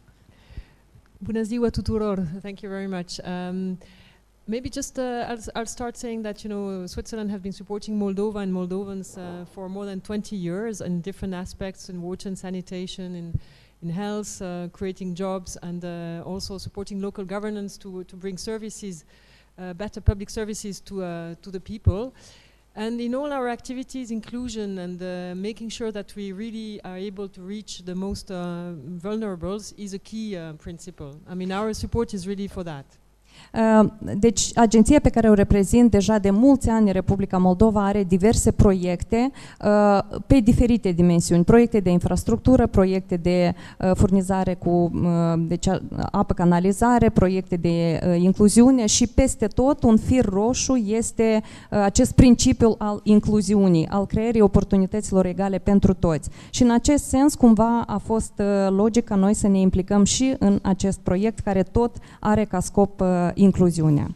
Bună ziua tuturor. Thank you very much. Maybe just I'll start saying that Switzerland have been supporting Moldova and Moldovans for more than 20 years in different aspects in water and sanitation, in health, creating jobs, and also supporting local governance to bring services, better public services to the people. And in all our activities, inclusion and making sure that we really are able to reach the most vulnerables is a key principle. I mean, our support is really for that. Deci, agenția pe care o reprezint deja de mulți ani, Republica Moldova, are diverse proiecte pe diferite dimensiuni. Proiecte de infrastructură, proiecte de furnizare cu apă, canalizare, proiecte de incluziune și peste tot un fir roșu este acest principiu al incluziunii, al creării oportunităților egale pentru toți. Și în acest sens, cumva, a fost logic ca noi să ne implicăm și în acest proiect care tot are ca scop incluziunea.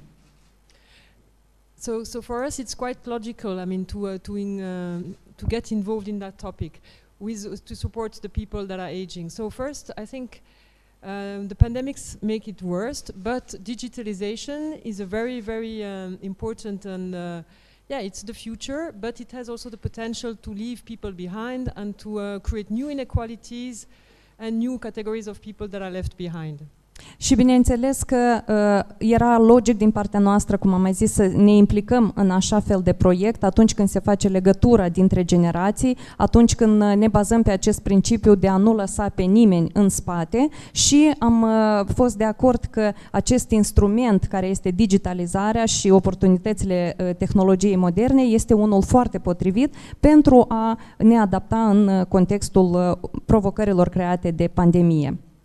So for us it's quite logical, I mean, to get involved in that topic, to support the people that are aging. So first, I think the pandemics make it worse, but digitalization is a very, very important and it's the future, but it has also the potential to leave people behind and to create new inequalities and new categories of people that are left behind. Și bineînțeles că era logic din partea noastră, cum am mai zis, să ne implicăm în așa fel de proiect atunci când se face legătura dintre generații, atunci când ne bazăm pe acest principiu de a nu lăsa pe nimeni în spate și am fost de acord că acest instrument care este digitalizarea și oportunitățile tehnologiei moderne este unul foarte potrivit pentru a ne adapta în contextul provocărilor create de pandemie.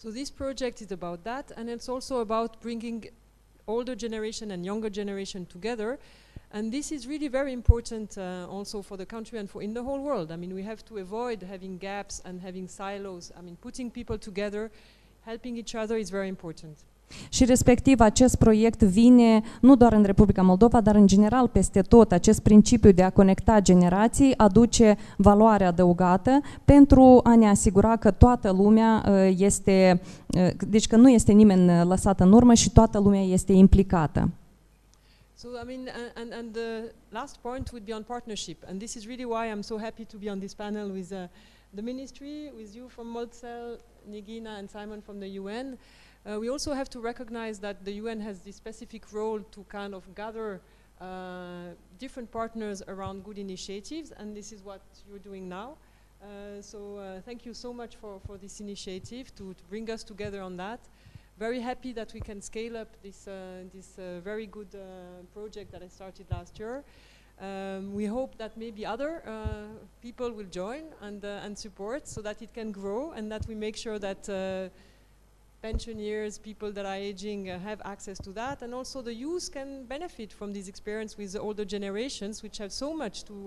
So this project is about that, and it's also about bringing older generation and younger generation together. And this is really very important also for the country and for in the whole world. I mean, we have to avoid having gaps and having silos. I mean, putting people together, helping each other is very important. Și respectiv acest proiect vine nu doar în Republica Moldova, dar în general peste tot. Acest principiu de a conecta generații aduce valoare adăugată pentru a ne asigura că toată lumea este, deci că nu este nimeni lăsat în urmă și toată lumea este implicată. So I mean, and the last point would be on partnership, and this is really why I'm so happy to be on this panel with the ministry, with you from Molcel, Nigina and Simon from the UN. We also have to recognize that the UN has this specific role to kind of gather different partners around good initiatives, and this is what you're doing now. So thank you so much for this initiative to bring us together on that. Very happy that we can scale up this very good project that I started last year. We hope that maybe other people will join and support so that it can grow, and that we make sure that pensioners, people that are aging have access to that, and also the youth can benefit from this experience with the older generations, which have so much to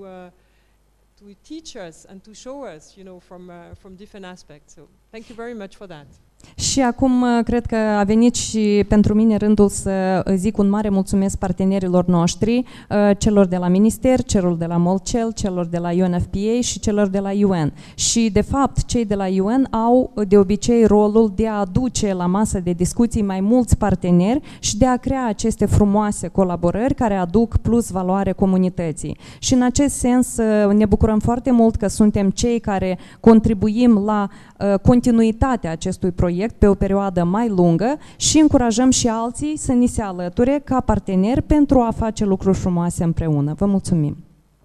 teach us and to show us, you know, from different aspects. So thank you very much for that. Și acum cred că a venit și pentru mine rândul să zic un mare mulțumesc partenerilor noștri, celor de la Minister, celor de la Molcel, celor de la UNFPA și celor de la UN. Și de fapt cei de la UN au de obicei rolul de a aduce la masă de discuții mai mulți parteneri și de a crea aceste frumoase colaborări care aduc plus valoare comunității. Și în acest sens ne bucurăm foarte mult că suntem cei care contribuim la continuitatea acestui proiect pe o perioadă mai lungă și încurajăm și alții să ni se alăture ca parteneri pentru a face lucruri frumoase împreună. Vă mulțumim!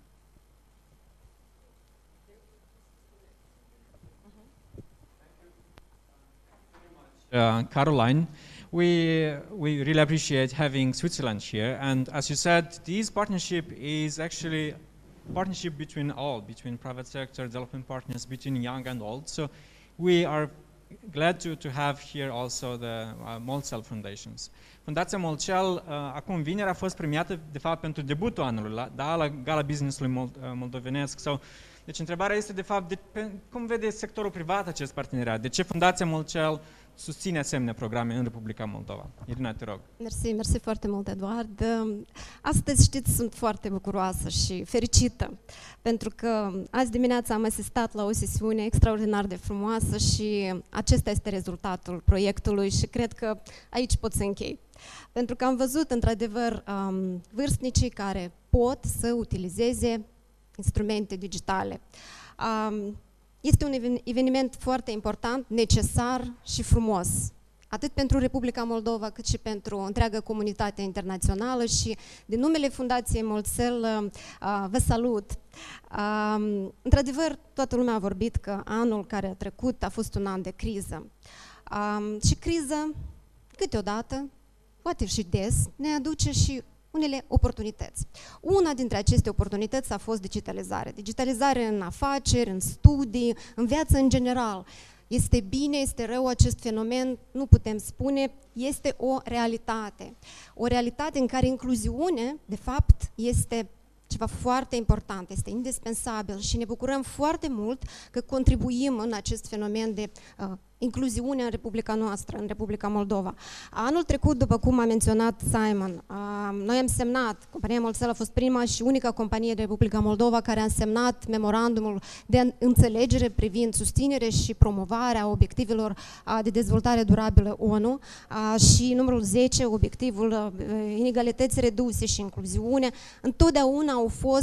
Caroline, we really appreciate having Switzerland here, and as you said, this partnership is actually a partnership between all, between private sector, development partners, between young and old. So we are glad to have here also the Molcel Foundations. Fundația Molcel, acum vineri, a fost premiată, de fapt, pentru debutul anului, la Gala Business-ului moldovenesc. Deci întrebarea este, de fapt, cum vede sectorul privat acest parteneriat? De ce Fundația Molcel susține asemenea programe în Republica Moldova? Irina, te rog. Mersi foarte mult, Eduard. Astăzi, știți, sunt foarte bucuroasă și fericită, pentru că azi dimineața am asistat la o sesiune extraordinar de frumoasă și acesta este rezultatul proiectului și cred că aici pot să închei. Pentru că am văzut, într-adevăr, vârstnicii care pot să utilizeze instrumente digitale. Este un eveniment foarte important, necesar și frumos, atât pentru Republica Moldova, cât și pentru întreaga comunitate internațională și din numele Fundației Molcel vă salut. Într-adevăr, toată lumea a vorbit că anul care a trecut a fost un an de criză. Și criza, câteodată, poate și des, ne aduce și unele oportunități. Una dintre aceste oportunități a fost digitalizare. Digitalizare în afaceri, în studii, în viață în general. Este bine, este rău acest fenomen, nu putem spune, este o realitate. O realitate în care incluziune, de fapt, este ceva foarte important, este indispensabil și ne bucurăm foarte mult că contribuim în acest fenomen de incluziune în Republica noastră, în Republica Moldova. Anul trecut, după cum a menționat Simon, noi am semnat, compania Molcel a fost prima și unica companie de Republica Moldova care a semnat memorandumul de înțelegere privind susținere și promovarea obiectivelor de dezvoltare durabilă ONU și numărul 10, obiectivul inegalității reduse și incluziune, întotdeauna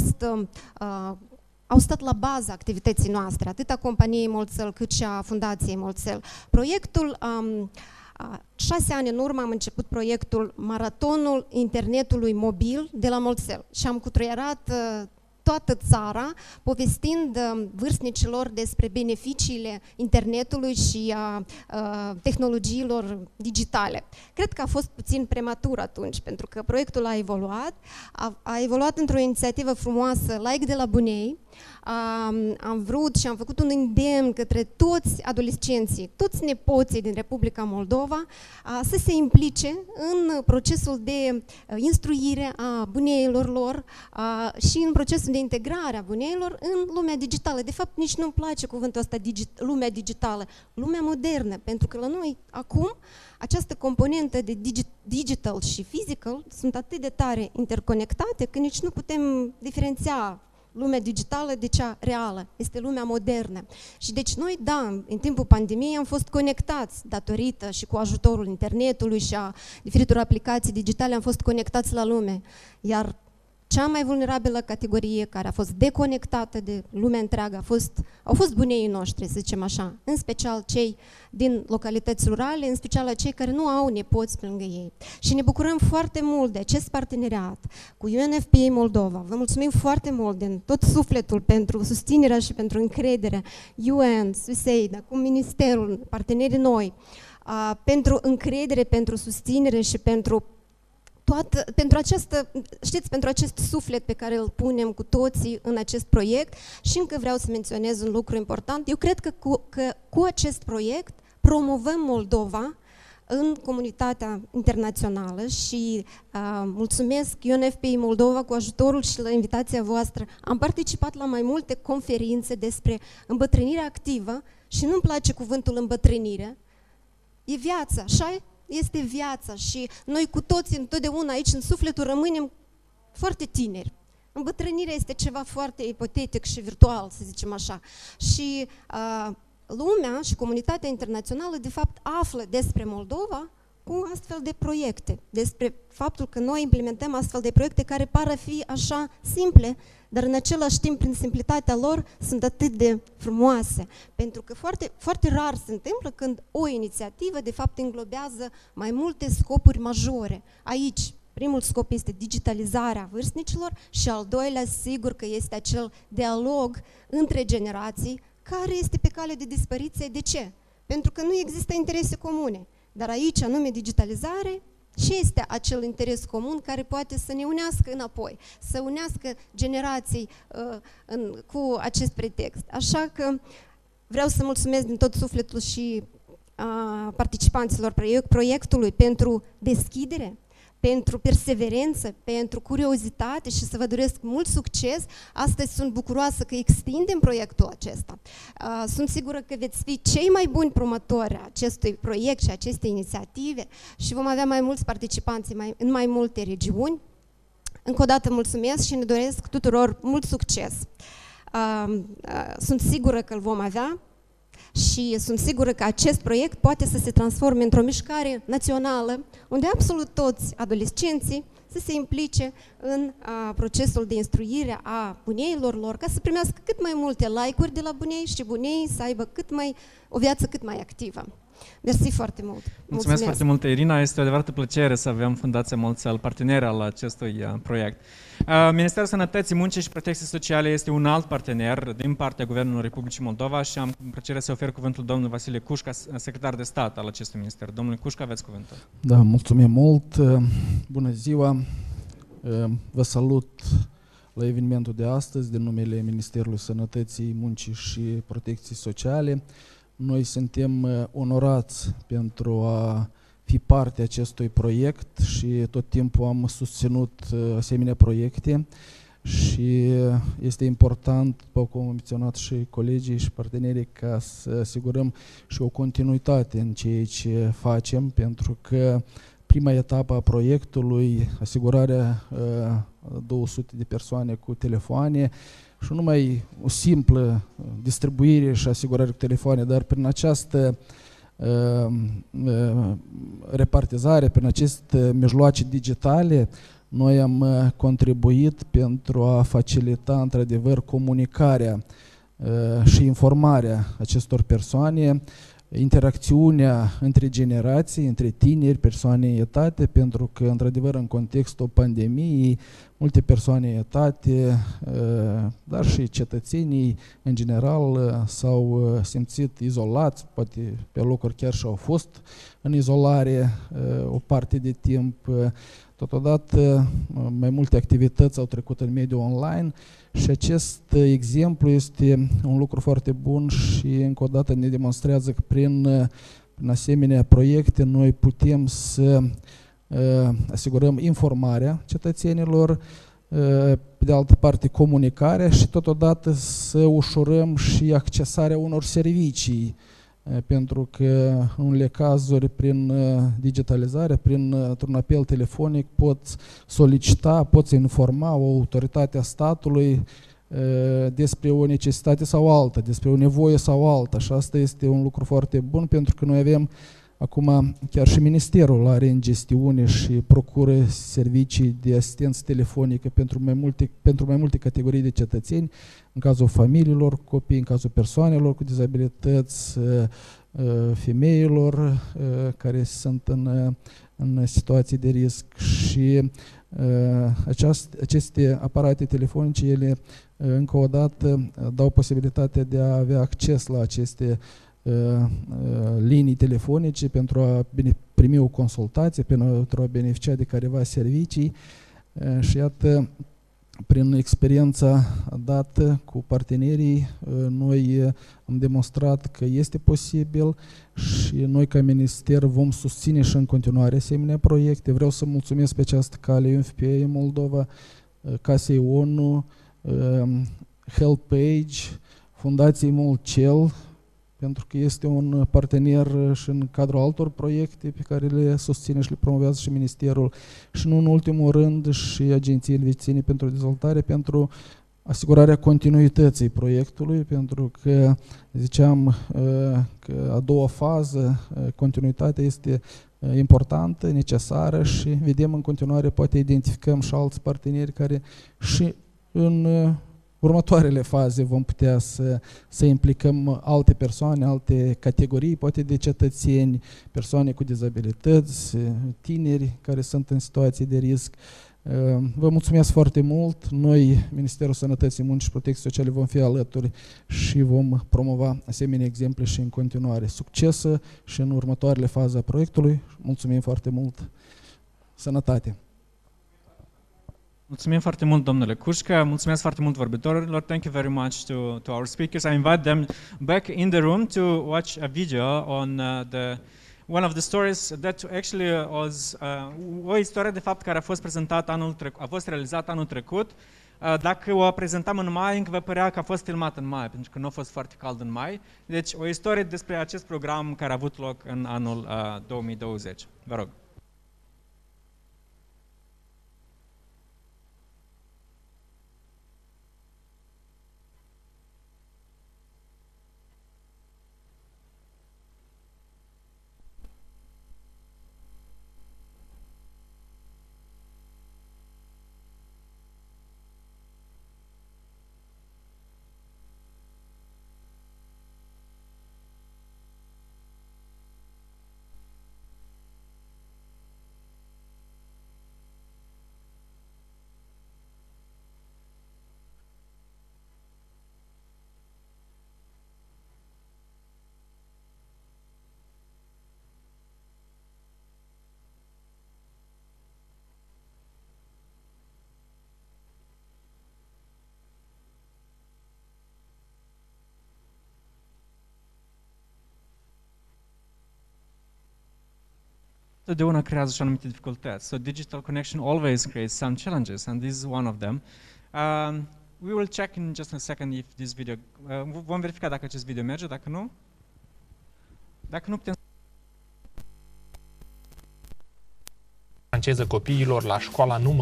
au stat la baza activității noastre, atât a companiei Molcel cât și a Fundației Molcel. Proiectul, 6 ani în urmă am început proiectul Maratonul Internetului Mobil de la Molcel și am cutreierat toată țara, povestind vârstnicilor despre beneficiile internetului și a tehnologiilor digitale. Cred că a fost puțin prematur atunci, pentru că proiectul a evoluat într-o inițiativă frumoasă, Like de la Bunei, am vrut și am făcut un îndemn către toți adolescenții, toți nepoții din Republica Moldova să se implice în procesul de instruire a buneilor lor și în procesul de integrare a buneilor în lumea digitală. De fapt, nici nu-mi place cuvântul ăsta, lumea digitală, lumea modernă, pentru că la noi acum această componentă de digital și physical sunt atât de tare interconectate că nici nu putem diferenția lumea digitală de cea reală. Este lumea modernă. Și deci noi, da, în timpul pandemiei am fost conectați datorită și cu ajutorul internetului și a diferitor aplicații digitale am fost conectați la lume. Iar cea mai vulnerabilă categorie care a fost deconectată de lumea întreagă au fost buneii noștri, să zicem așa, în special cei din localități rurale, în special cei care nu au nepoți lângă ei. Și ne bucurăm foarte mult de acest parteneriat cu UNFPA Moldova. Vă mulțumim foarte mult din tot sufletul pentru susținerea și pentru încrederea UN, USAID, cu Ministerul, partenerii noi, pentru încredere, pentru susținere și pentru pentru acest suflet pe care îl punem cu toții în acest proiect. Și încă vreau să menționez un lucru important. Eu cred că cu acest proiect promovăm Moldova în comunitatea internațională și mulțumesc UNFPA Moldova cu ajutorul și la invitația voastră. Am participat la mai multe conferințe despre îmbătrânire activă și nu-mi place cuvântul îmbătrânire. E viața, așa este viața și noi cu toții întotdeauna aici în sufletul rămânem foarte tineri. Îmbătrânirea este ceva foarte ipotetic și virtual, să zicem așa. Și lumea și comunitatea internațională de fapt află despre Moldova cu astfel de proiecte, despre faptul că noi implementăm astfel de proiecte care par a fi așa simple, dar în același timp, prin simplitatea lor, sunt atât de frumoase. Pentru că foarte, foarte rar se întâmplă când o inițiativă, de fapt, înglobează mai multe scopuri majore. Aici, primul scop este digitalizarea vârstnicilor și al doilea, sigur că este acel dialog între generații care este pe cale de dispariție. De ce? Pentru că nu există interese comune. Dar aici, anume digitalizare, și este acel interes comun care poate să ne unească înapoi, să unească generații cu acest pretext. Așa că vreau să mulțumesc din tot sufletul și participanților proiectului pentru deschidere, pentru perseverență, pentru curiozitate și să vă doresc mult succes. Astăzi sunt bucuroasă că extindem proiectul acesta. Sunt sigură că veți fi cei mai buni promotori acestui proiect și acestei inițiative și vom avea mai mulți participanți în mai multe regiuni. Încă o dată mulțumesc și ne doresc tuturor mult succes. Sunt sigură că îl vom avea. Și sunt sigură că acest proiect poate să se transforme într-o mișcare națională, unde absolut toți adolescenții să se implice în procesul de instruire a buneilor lor, ca să primească cât mai multe like-uri de la bunei și bunei să aibă o viață cât mai activă. Mersi foarte mult! Mulțumesc foarte mult, Irina! Este o adevărată plăcere să avem Fundația Mulțel, partener al acestui proiect. Ministerul Sănătății, Muncii și Protecției Sociale este un alt partener din partea Guvernului Republicii Moldova și am plăcerea să ofer cuvântul domnului Vasile Cușca, secretar de stat al acestui minister. Domnule Cușca, aveți cuvântul. Da, mulțumim mult! Bună ziua! Vă salut la evenimentul de astăzi din numele Ministerului Sănătății, Muncii și Protecției Sociale. Noi suntem onorați pentru a fi parte acestui proiect și tot timpul am susținut asemenea proiecte și este important, după cum au menționat și colegii și partenerii, ca să asigurăm și o continuitate în ceea ce facem, pentru că prima etapă a proiectului, asigurarea 200 de persoane cu telefoane, și nu numai o simplă distribuire și asigurare cu telefoane, dar prin această repartizare, prin aceste mijloace digitale, noi am contribuit pentru a facilita într-adevăr comunicarea și informarea acestor persoane, interacțiunea între generații, între tineri, persoane etate, pentru că, într-adevăr, în contextul pandemiei, multe persoane etate, dar și cetățenii, în general, s-au simțit izolați, poate pe locuri chiar și-au fost în izolare o parte de timp, Totodată, mai multe activități au trecut în mediul online și acest exemplu este un lucru foarte bun și încă o dată ne demonstrează că prin asemenea proiecte noi putem să asigurăm informarea cetățenilor, pe de altă parte comunicarea și totodată să ușurăm și accesarea unor servicii, pentru că în unele cazuri prin digitalizare, printr-un apel telefonic poți solicita, poți informa o autoritate a statului despre o necesitate sau alta, despre o nevoie sau alta și asta este un lucru foarte bun pentru că noi avem acum chiar și Ministerul are în gestiune și procură servicii de asistență telefonică pentru mai multe categorii de cetățeni, în cazul familiilor, copii, în cazul persoanelor cu dizabilități, femeilor care sunt în situații de risc și aceste aparate telefonice, ele încă o dată dau posibilitatea de a avea acces la aceste linii telefonice pentru a primi o consultație, pentru a beneficia de careva servicii și iată, prin experiența dată cu partenerii, noi am demonstrat că este posibil și noi ca minister vom susține și în continuare asemenea proiecte. Vreau să mulțumesc pe această cale UNFPA Moldova, Casei ONU, HelpAge, Fundației Molcel, pentru că este un partener și în cadrul altor proiecte pe care le susține și le promovează și Ministerul și nu în ultimul rând și Agenția Elvețiene pentru Dezvoltare pentru asigurarea continuității proiectului, pentru că ziceam că a doua fază, continuitatea este importantă, necesară și vedem în continuare, poate identificăm și alți parteneri care și în următoarele faze vom putea să implicăm alte persoane, alte categorii, poate de cetățeni, persoane cu dizabilități, tineri care sunt în situații de risc. Vă mulțumesc foarte mult. Noi, Ministerul Sănătății, Muncii și Protecției Sociale, vom fi alături și vom promova asemenea exemple și în continuare. Succes și în următoarele faze a proiectului. Mulțumim foarte mult. Sănătate! Mulțumim foarte mult, domnule Cușca. Mulțumesc foarte mult vorbitorilor. Thank you very much to our speakers. I invite them back in the room to watch a video on one of the stories that actually was o istorie de fapt care a fost prezentată a fost realizată anul trecut. Dacă o prezentam în mai, încă vă părea că a fost filmat în mai, pentru că nu a fost foarte cald în mai. Deci o istorie despre acest program care a avut loc în anul 2020. Vă rog. Totdeauna creează și anumite dificultăți. So digital connection always creates some challenges, and this is one of them. We will check in just a second if this video. Vom verifica dacă acest video merge, dacă nu. Dacă nu putem. Franceză copiilor la școala număr.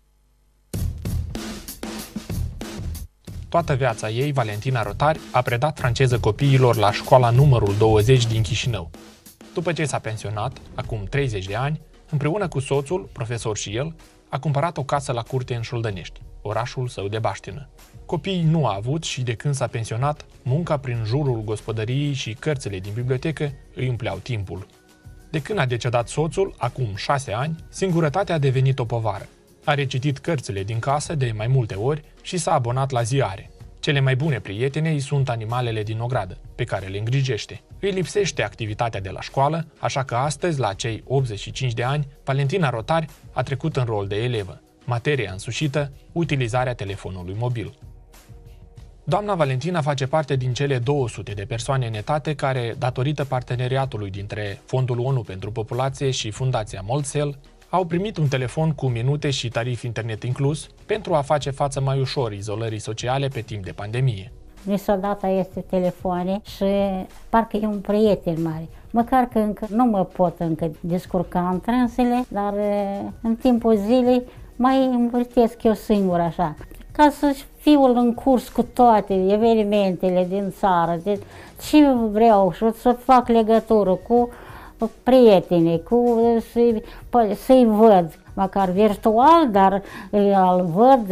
Toată viața ei, Valentina Rotari a predat franceză copiilor la școala numărul 20 din Chișinău. După ce s-a pensionat, acum 30 de ani, împreună cu soțul, profesor și el, a cumpărat o casă la curte în Șoldănești, orașul său de baștină. Copiii nu a avut și de când s-a pensionat, munca prin jurul gospodăriei și cărțile din bibliotecă îi umpleau timpul. De când a decedat soțul, acum 6 ani, singurătatea a devenit o povară. A recitit cărțile din casă de mai multe ori și s-a abonat la ziare. Cele mai bune prietene îi sunt animalele din ogradă, pe care le îngrijește. Îi lipsește activitatea de la școală, așa că astăzi, la cei 85 de ani, Valentina Rotari a trecut în rol de elevă. Materia însușită, utilizarea telefonului mobil. Doamna Valentina face parte din cele 200 de persoane netate care, datorită parteneriatului dintre Fondul ONU pentru Populație și Fundația Moldsel, au primit un telefon cu minute și tarif internet inclus pentru a face față mai ușor izolării sociale pe timp de pandemie. Mi s-a dat aceste telefoane și parcă e un prieten mare. Măcar că încă nu mă pot descurca în trânsele, dar în timpul zilei mai învârtesc eu singur așa. Ca să fiu în curs cu toate evenimentele din țară, de ce vreau și să fac legătură cu prietenii, să-i văd, măcar virtual, dar îl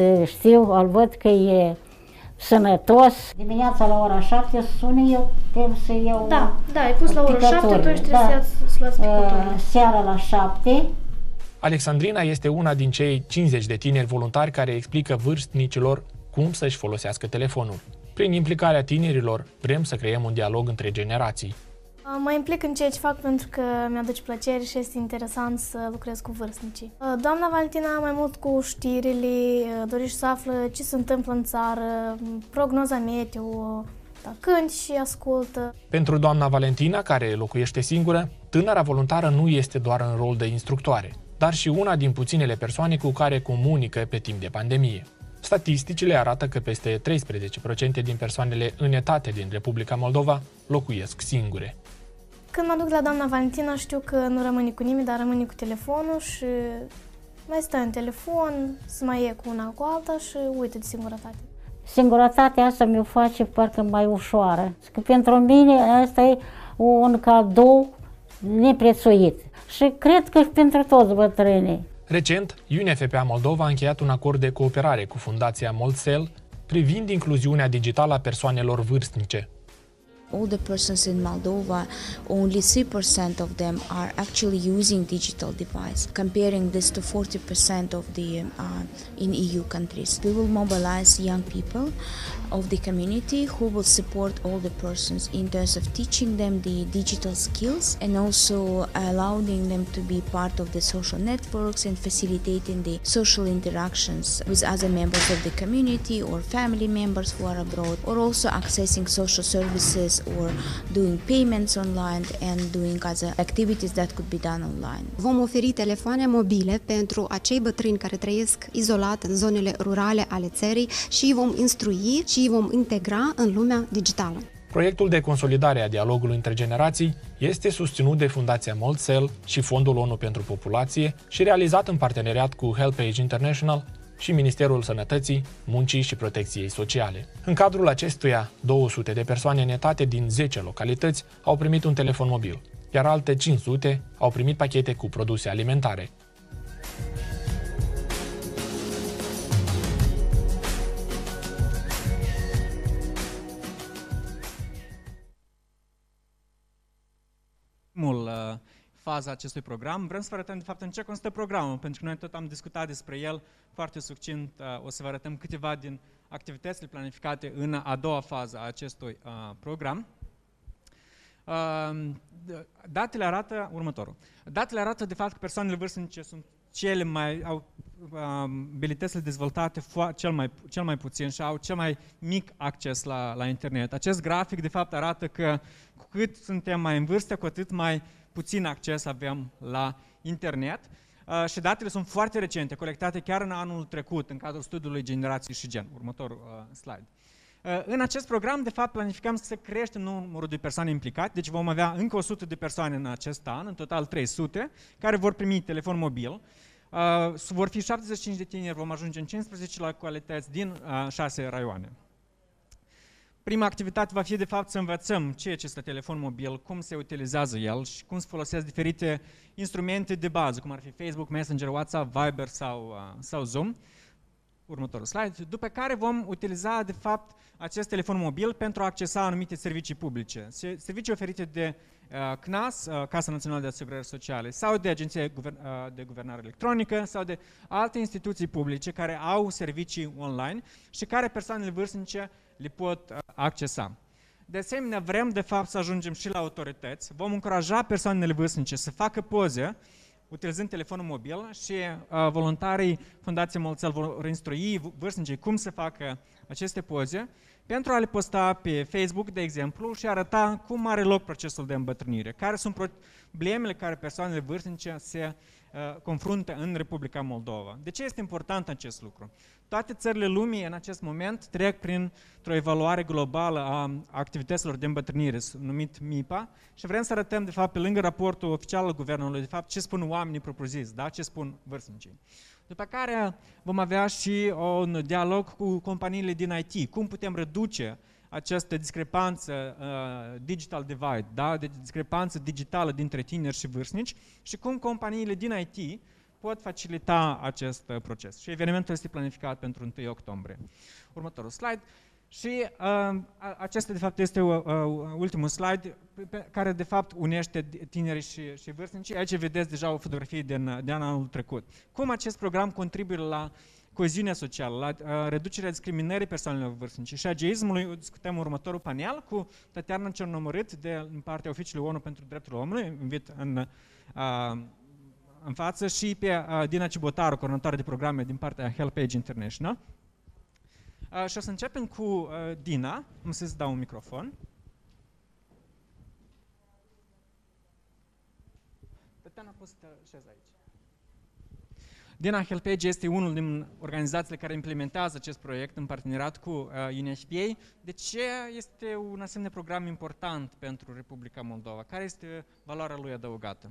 văd că e sănătos. Dimineața la ora 7 sună, eu trebuie să iau Da, ai pus la ora 7, atunci trebuie să luați picătură. Seara la 7. Alexandrina este una din cei 50 de tineri voluntari care explică vârstnicilor cum să-și folosească telefonul. Prin implicarea tinerilor, vrem să creăm un dialog între generații. Mă implic în ceea ce fac pentru că mi-aduce plăcere și este interesant să lucrez cu vârstnicii. Doamna Valentina, mai mult cu știrile, dorește să află ce se întâmplă în țară, prognoza meteo, cânti și ascultă. Pentru doamna Valentina, care locuiește singură, tânăra voluntară nu este doar în rol de instructoare, dar și una din puținele persoane cu care comunică pe timp de pandemie. Statisticile arată că peste 13% din persoanele înetate din Republica Moldova locuiesc singure. Când mă duc la doamna Valentina, știu că nu rămâne cu nimeni, dar rămâne cu telefonul și mai stă în telefon, să mai e cu una cu alta și uită de singurătate. Singurătatea asta mi-o face parcă mai ușoară. Că pentru mine asta e un cadou neprețuit și cred că pentru toți bătrânii. Recent, UNFPA Moldova a încheiat un acord de cooperare cu Fundația Moldsel privind incluziunea digitală a persoanelor vârstnice. All the persons in Moldova, only 3% of them are actually using digital device, comparing this to 40% of the in EU countries. We will mobilize young people of the community who will support all the persons in terms of teaching them the digital skills and also allowing them to be part of the social networks and facilitating the social interactions with other members of the community or family members who are abroad, or also accessing social services or doing payments online and doing other activities that could be done online. Vom oferi telefoane mobile pentru acei bătrâni care trăiesc izolat în zonele rurale ale țării și îi vom instrui și îi vom integra în lumea digitală. Proiectul de consolidare a dialogului între generații este susținut de Fundația Moldsel și Fondul ONU pentru Populație și realizat în parteneriat cu HelpAge International și Ministerul Sănătății, Muncii și Protecției Sociale. În cadrul acestuia, 200 de persoane netate din 10 localități au primit un telefon mobil, iar alte 500 au primit pachete cu produse alimentare. Faza acestui program. Vrem să vă arătăm de fapt în ce constă programul, pentru că noi tot am discutat despre el foarte succint. O să vă arătăm câteva din activitățile planificate în a doua fază a acestui program. Datele arată următorul. Datele arată de fapt că persoanele vârstnice sunt cele mai au abilitățile dezvoltate cel mai puțin și au cel mai mic acces la internet. Acest grafic de fapt arată că cu cât suntem mai în vârstă, cu atât mai puțin acces avem la internet și datele sunt foarte recente, colectate chiar în anul trecut, în cadrul studiului Generații și Gen. Următorul slide. În acest program, de fapt, planificăm să creștem numărul de persoane implicate, deci vom avea încă 100 de persoane în acest an, în total 300, care vor primi telefon mobil. Vor fi 75 de tineri, vom ajunge în 15 localități din 6 raioane. Prima activitate va fi, de fapt, să învățăm ce e acest telefon mobil, cum se utilizează el și cum se folosesc diferite instrumente de bază, cum ar fi Facebook, Messenger, WhatsApp, Viber sau Zoom. Următorul slide. După care vom utiliza, de fapt, acest telefon mobil pentru a accesa anumite servicii publice. Servicii oferite de CNAS, Casa Națională de Asigurări Sociale, sau de Agenția de Guvernare Electronică, sau de alte instituții publice care au servicii online și care persoanele vârstnice le pot accesa. De asemenea, vrem de fapt să ajungem și la autorități. Vom încuraja persoanele vârstnice să facă poze utilizând telefonul mobil și voluntarii Fundației Molțel vor instrui vârstnicii cum să facă aceste poze pentru a le posta pe Facebook, de exemplu, și arăta cum are loc procesul de îmbătrânire, care sunt problemele care persoanele vârstnice se confruntă în Republica Moldova. De ce este important acest lucru? Toate țările lumii în acest moment trec printr-o evaluare globală a activităților de îmbătrânire, numit MIPA, și vrem să arătăm, de fapt, pe lângă raportul oficial al Guvernului, de fapt, ce spun oamenii propriu-zis, da? Ce spun vârstnicii. După care vom avea și un dialog cu companiile din IT, cum putem reduce această discrepanță digital divide, da? De discrepanță digitală dintre tineri și vârstnici și cum companiile din IT pot facilita acest proces. Și evenimentul este planificat pentru 1 octombrie. Următorul slide. Și acesta, de fapt, este ultimul slide care, de fapt, unește tinerii și vârstnicii. Aici vedeți deja o fotografie din anul trecut. Cum acest program contribuie la coeziunea socială, la reducerea discriminării persoanelor vârstnice și ageismului. O discutăm în următorul panel cu Tatiana Cernomărit din partea Oficiului ONU pentru Drepturile Omului. Invit în față și pe Dina Cibotaru, coordonatoare de programe din partea HelpAge International. Și o să începem cu Dina. Am să-ți dau un microfon. Tatiana, poți să te așezi aici. Dina HelpAge este unul din organizațiile care implementează acest proiect în parteneriat cu UNFPA. De ce este un asemenea program important pentru Republica Moldova? Care este valoarea lui adăugată?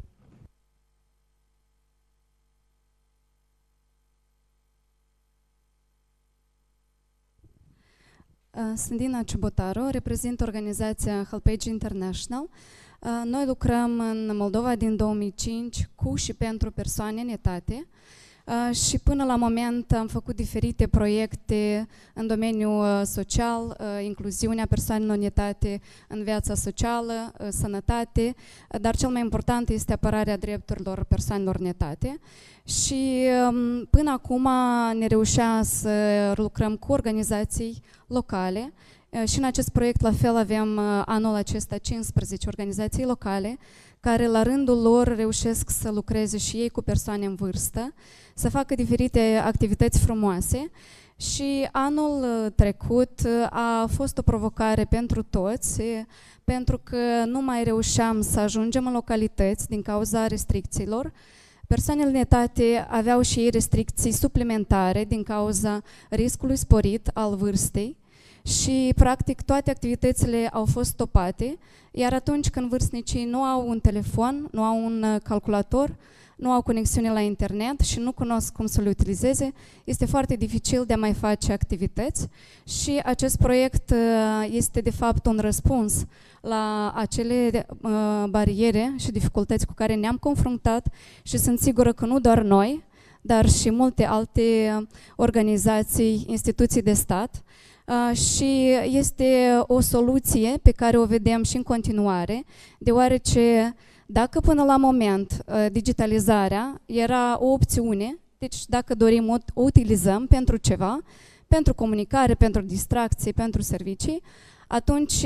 Sunt Dina Cibotaru, reprezint organizația HelpAge International. Noi lucrăm în Moldova din 2005 cu și pentru persoane în etate și până la moment am făcut diferite proiecte în domeniul social, incluziunea persoanelor în etate în viața socială, sănătate, dar cel mai important este apărarea drepturilor persoanelor în etate. Și până acum ne reușea să lucrăm cu organizații locale și în acest proiect la fel avem anul acesta 15 organizații locale care la rândul lor reușesc să lucreze și ei cu persoane în vârstă, să facă diferite activități frumoase. Și anul trecut a fost o provocare pentru toți, pentru că nu mai reușeam să ajungem în localități din cauza restricțiilor. Persoanele în etate aveau și ei restricții suplimentare din cauza riscului sporit al vârstei și, practic, toate activitățile au fost stopate, iar atunci când vârstnicii nu au un telefon, nu au un calculator, nu au conexiune la internet și nu cunosc cum să le utilizeze, este foarte dificil de a mai face activități și acest proiect este, de fapt, un răspuns la acele bariere și dificultăți cu care ne-am confruntat și sunt sigură că nu doar noi, dar și multe alte organizații, instituții de stat, și este o soluție pe care o vedem și în continuare, deoarece dacă până la moment digitalizarea era o opțiune, deci dacă dorim o utilizăm pentru ceva, pentru comunicare, pentru distracție, pentru servicii, atunci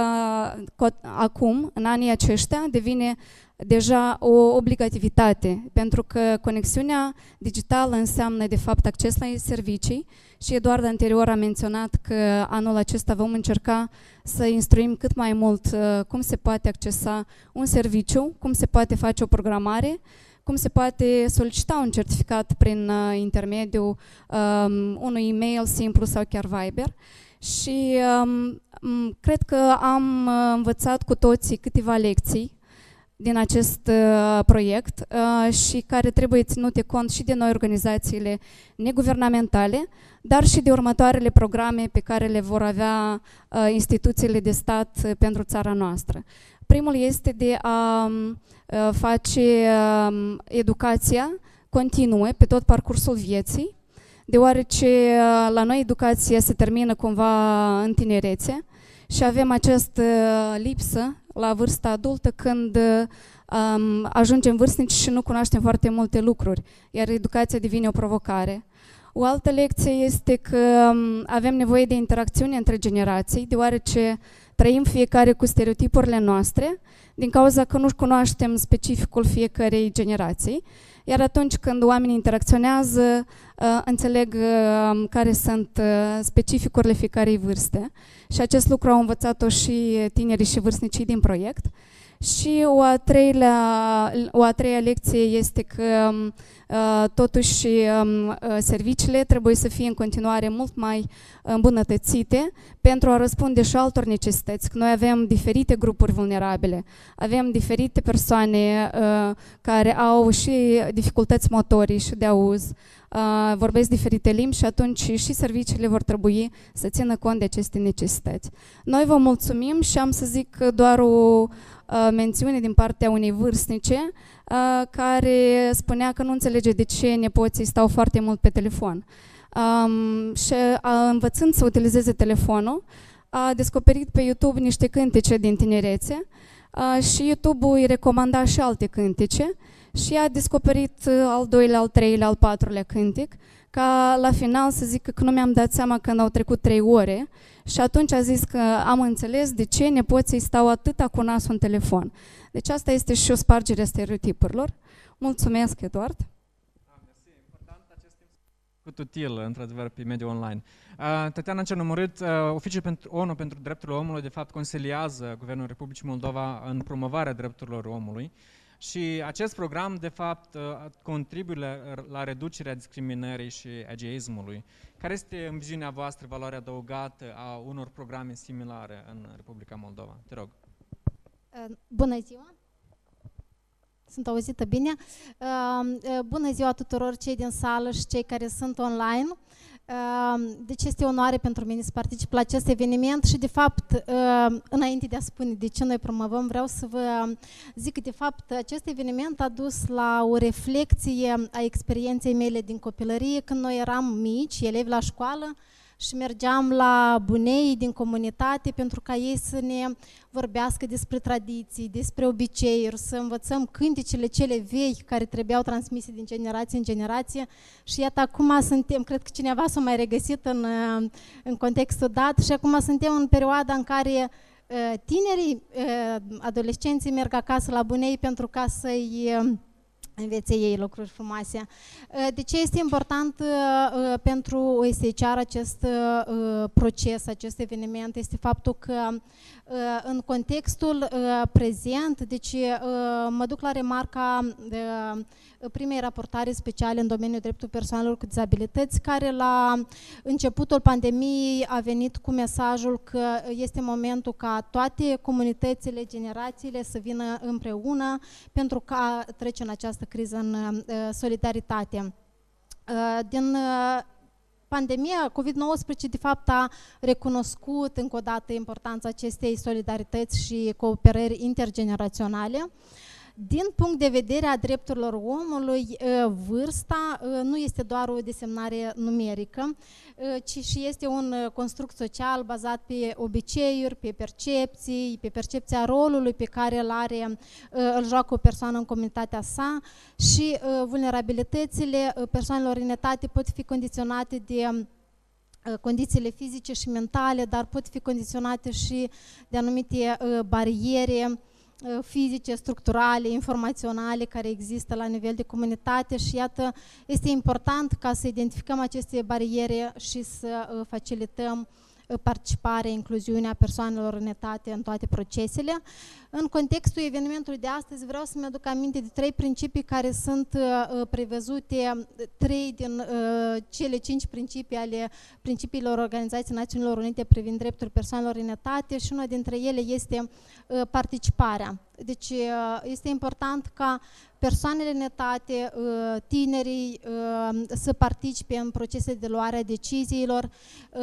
acum, în anii aceștia, devine deja o obligativitate, pentru că conexiunea digitală înseamnă de fapt acces la servicii și Eduard anterior a menționat că anul acesta vom încerca să instruim cât mai mult cum se poate accesa un serviciu, cum se poate face o programare, cum se poate solicita un certificat prin intermediul unui e-mail simplu sau chiar Viber. Și cred că am învățat cu toții câteva lecții din acest proiect și care trebuie ținute cont și de noi organizațiile neguvernamentale, dar și de următoarele programe pe care le vor avea instituțiile de stat pentru țara noastră. Primul este de a face educația continuă pe tot parcursul vieții, deoarece la noi educația se termină cumva în tinerețe și avem această lipsă la vârsta adultă când ajungem vârstnici și nu cunoaștem foarte multe lucruri, iar educația devine o provocare. O altă lecție este că avem nevoie de interacțiune între generații, deoarece trăim fiecare cu stereotipurile noastre, din cauza că nu cunoaștem specificul fiecărei generații. Iar atunci când oamenii interacționează, înțeleg care sunt specificurile fiecarei vârste. Și acest lucru au învățat-o și tinerii și vârstnicii din proiect. Și o a treia lecție este că totuși serviciile trebuie să fie în continuare mult mai îmbunătățite pentru a răspunde și altor necesități. Noi avem diferite grupuri vulnerabile, avem diferite persoane care au și dificultăți motorii și de auz, vorbesc diferite limbi și atunci și serviciile vor trebui să țină cont de aceste necesități. Noi vă mulțumim și am să zic doar o mențiune din partea unei vârstnice care spunea că nu înțelege de ce nepoții stau foarte mult pe telefon. Și învățând să utilizeze telefonul, a descoperit pe YouTube niște cântece din tinerețe și YouTube-ul îi recomanda și alte cântece și a descoperit al doilea, al treilea, al patrulea cântec, ca la final să zic că nu mi-am dat seama când au trecut 3 ore și atunci a zis că am înțeles de ce nepoții stau atâta cu nasul în telefon. Deci asta este și o spargere a stereotipurilor. Mulțumesc, Eduard. Util, într-adevăr, pe mediul online. Tatiana Cernomorât, Oficiul ONU pentru Drepturile Omului, de fapt, consiliază Guvernul Republicii Moldova în promovarea drepturilor omului și acest program, de fapt, contribuie la reducerea discriminării și ageismului. Care este, în viziunea voastră, valoarea adăugată a unor programe similare în Republica Moldova? Te rog. Bună ziua! Sunt auzită bine. Bună ziua tuturor cei din sală și cei care sunt online. Deci este o onoare pentru mine să particip la acest eveniment și de fapt, înainte de a spune de ce noi promovăm, vreau să vă zic că de fapt acest eveniment a dus la o reflecție a experienței mele din copilărie când noi eram mici, elevi la școală și mergeam la bunei din comunitate pentru ca ei să ne vorbească despre tradiții, despre obiceiuri, să învățăm cântecele cele vechi care trebuiau transmise din generație în generație și iată acum suntem, cred că cineva s-a mai regăsit în contextul dat și acum suntem în perioada în care tinerii, adolescenții merg acasă la bunei pentru ca să-i învețe ei lucruri frumoase. De ce este important pentru OSCR acest proces, acest eveniment? Este faptul că în contextul prezent, deci mă duc la remarca primei raportare speciale în domeniul drepturilor persoanelor cu dizabilități, care la începutul pandemiei a venit cu mesajul că este momentul ca toate comunitățile, generațiile să vină împreună pentru ca trecem în această criză în solidaritate. Din pandemia COVID-19 de fapt a recunoscut încă o dată importanța acestei solidarități și cooperări intergeneraționale. Din punct de vedere a drepturilor omului, vârsta nu este doar o desemnare numerică, ci și este un construct social bazat pe obiceiuri, pe percepții, pe percepția rolului pe care îl joacă o persoană în comunitatea sa și vulnerabilitățile persoanelor în etate pot fi condiționate de condițiile fizice și mentale, dar pot fi condiționate și de anumite bariere fizice, structurale, informaționale care există la nivel de comunitate și iată, este important ca să identificăm aceste bariere și să facilităm participarea, incluziunea persoanelor în etate în toate procesele. În contextul evenimentului de astăzi vreau să-mi aduc aminte de 3 principii care sunt prevăzute, 3 din cele 5 principii ale principiilor Organizației Națiunilor Unite privind drepturile persoanelor în etate și una dintre ele este participarea. Deci este important ca persoanele în etate, tinerii să participe în procese de luare a deciziilor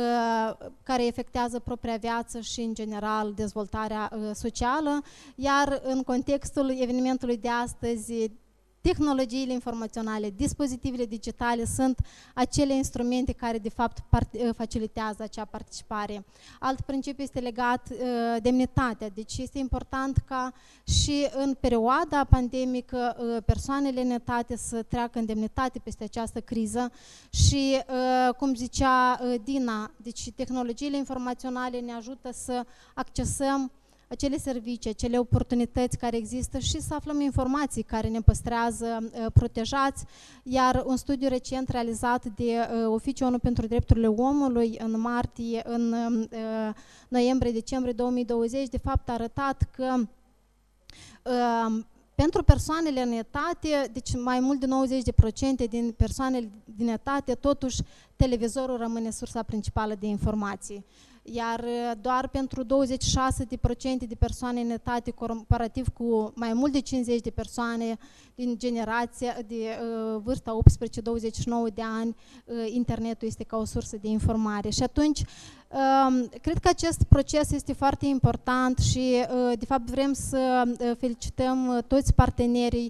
care efectuează propria viață și în general dezvoltarea socială, iar în contextul evenimentului de astăzi tehnologiile informaționale, dispozitivele digitale sunt acele instrumente care de fapt facilitează acea participare. Alt principiu este legat demnitatea, deci este important ca și în perioada pandemică persoanele în etate să treacă în demnitate peste această criză și, cum zicea Dina, deci tehnologiile informaționale ne ajută să accesăm acele servicii, acele oportunități care există și să aflăm informații care ne păstrează protejați, iar un studiu recent realizat de Oficiul ONU pentru Drepturile Omului în martie, în noiembrie-decembrie 2020, de fapt a arătat că pentru persoanele în etate, deci mai mult de 90% din persoanele din etate, totuși televizorul rămâne sursa principală de informații. Iar doar pentru 26% de persoane în etate, comparativ cu mai mult de 50 de persoane din generația de vârsta 18-29 de ani, internetul este ca o sursă de informare. Și atunci, cred că acest proces este foarte important și, de fapt, vrem să felicităm toți partenerii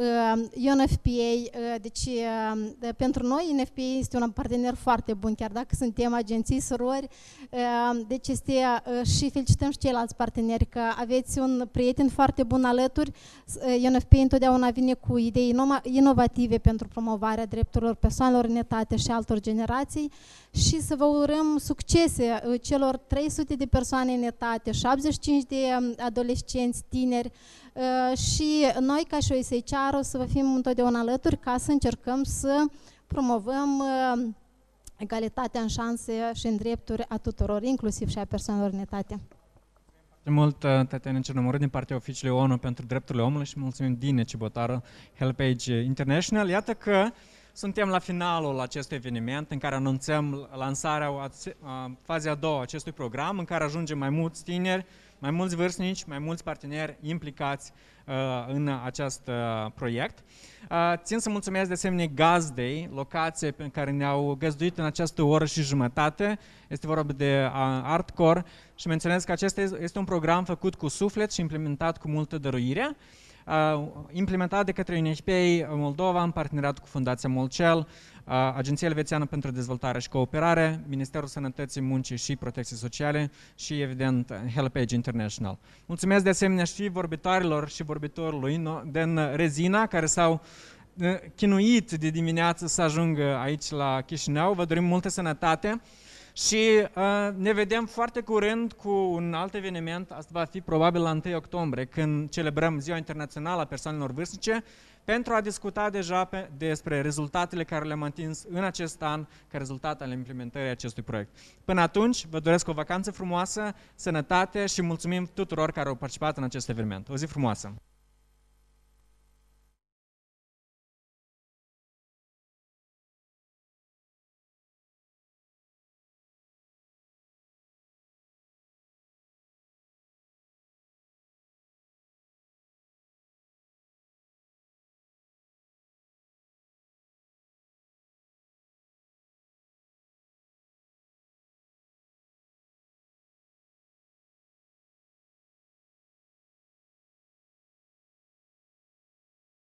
UNFPA. Deci, pentru noi, UNFPA este un partener foarte bun, chiar dacă suntem agenții surori. Deci, și felicităm și ceilalți parteneri că aveți un prieten foarte bun alături. UNFPA întotdeauna vine cu idei inovative pentru promovarea drepturilor persoanelor în etate și altor generații și să vă urăm succese celor 300 de persoane în etate, 75 de adolescenți, tineri și noi ca și OSHR o să vă fim întotdeauna alături ca să încercăm să promovăm egalitatea în șanse și în drepturi a tuturor, inclusiv și a persoanelor în etate. Mult, Tatiana Cernomorâ, din partea Oficiului ONU pentru Drepturile Omului și mulțumim Dine Cibotară, HelpAge International. Iată că suntem la finalul acestui eveniment în care anunțăm lansarea fazei a doua acestui program, în care ajungem mai mulți tineri, mai mulți vârstnici, mai mulți parteneri implicați în acest proiect. Țin să mulțumesc de asemenea gazdei, locație pe care ne-au găzduit în această oră și jumătate. Este vorba de Artcore și menționez că acesta este un program făcut cu suflet și implementat cu multă dăruire. Implementat de către UNFPA Moldova în parteneriat cu Fundația Molcel, Agenția Elvețiană pentru Dezvoltare și Cooperare, Ministerul Sănătății, Muncii și Protecției Sociale și, evident, HelpAge International. Mulțumesc de asemenea și vorbitorilor și vorbitorului din Rezina, care s-au chinuit de dimineață să ajungă aici la Chișinău. Vă dorim multă sănătate și ne vedem foarte curând cu un alt eveniment. Asta va fi probabil la 1 octombrie, când celebrăm Ziua Internațională a Persoanelor Vârstnice, pentru a discuta deja despre rezultatele care le-am atins în acest an ca rezultat al implementării acestui proiect. Până atunci, vă doresc o vacanță frumoasă, sănătate și mulțumim tuturor care au participat în acest eveniment. O zi frumoasă!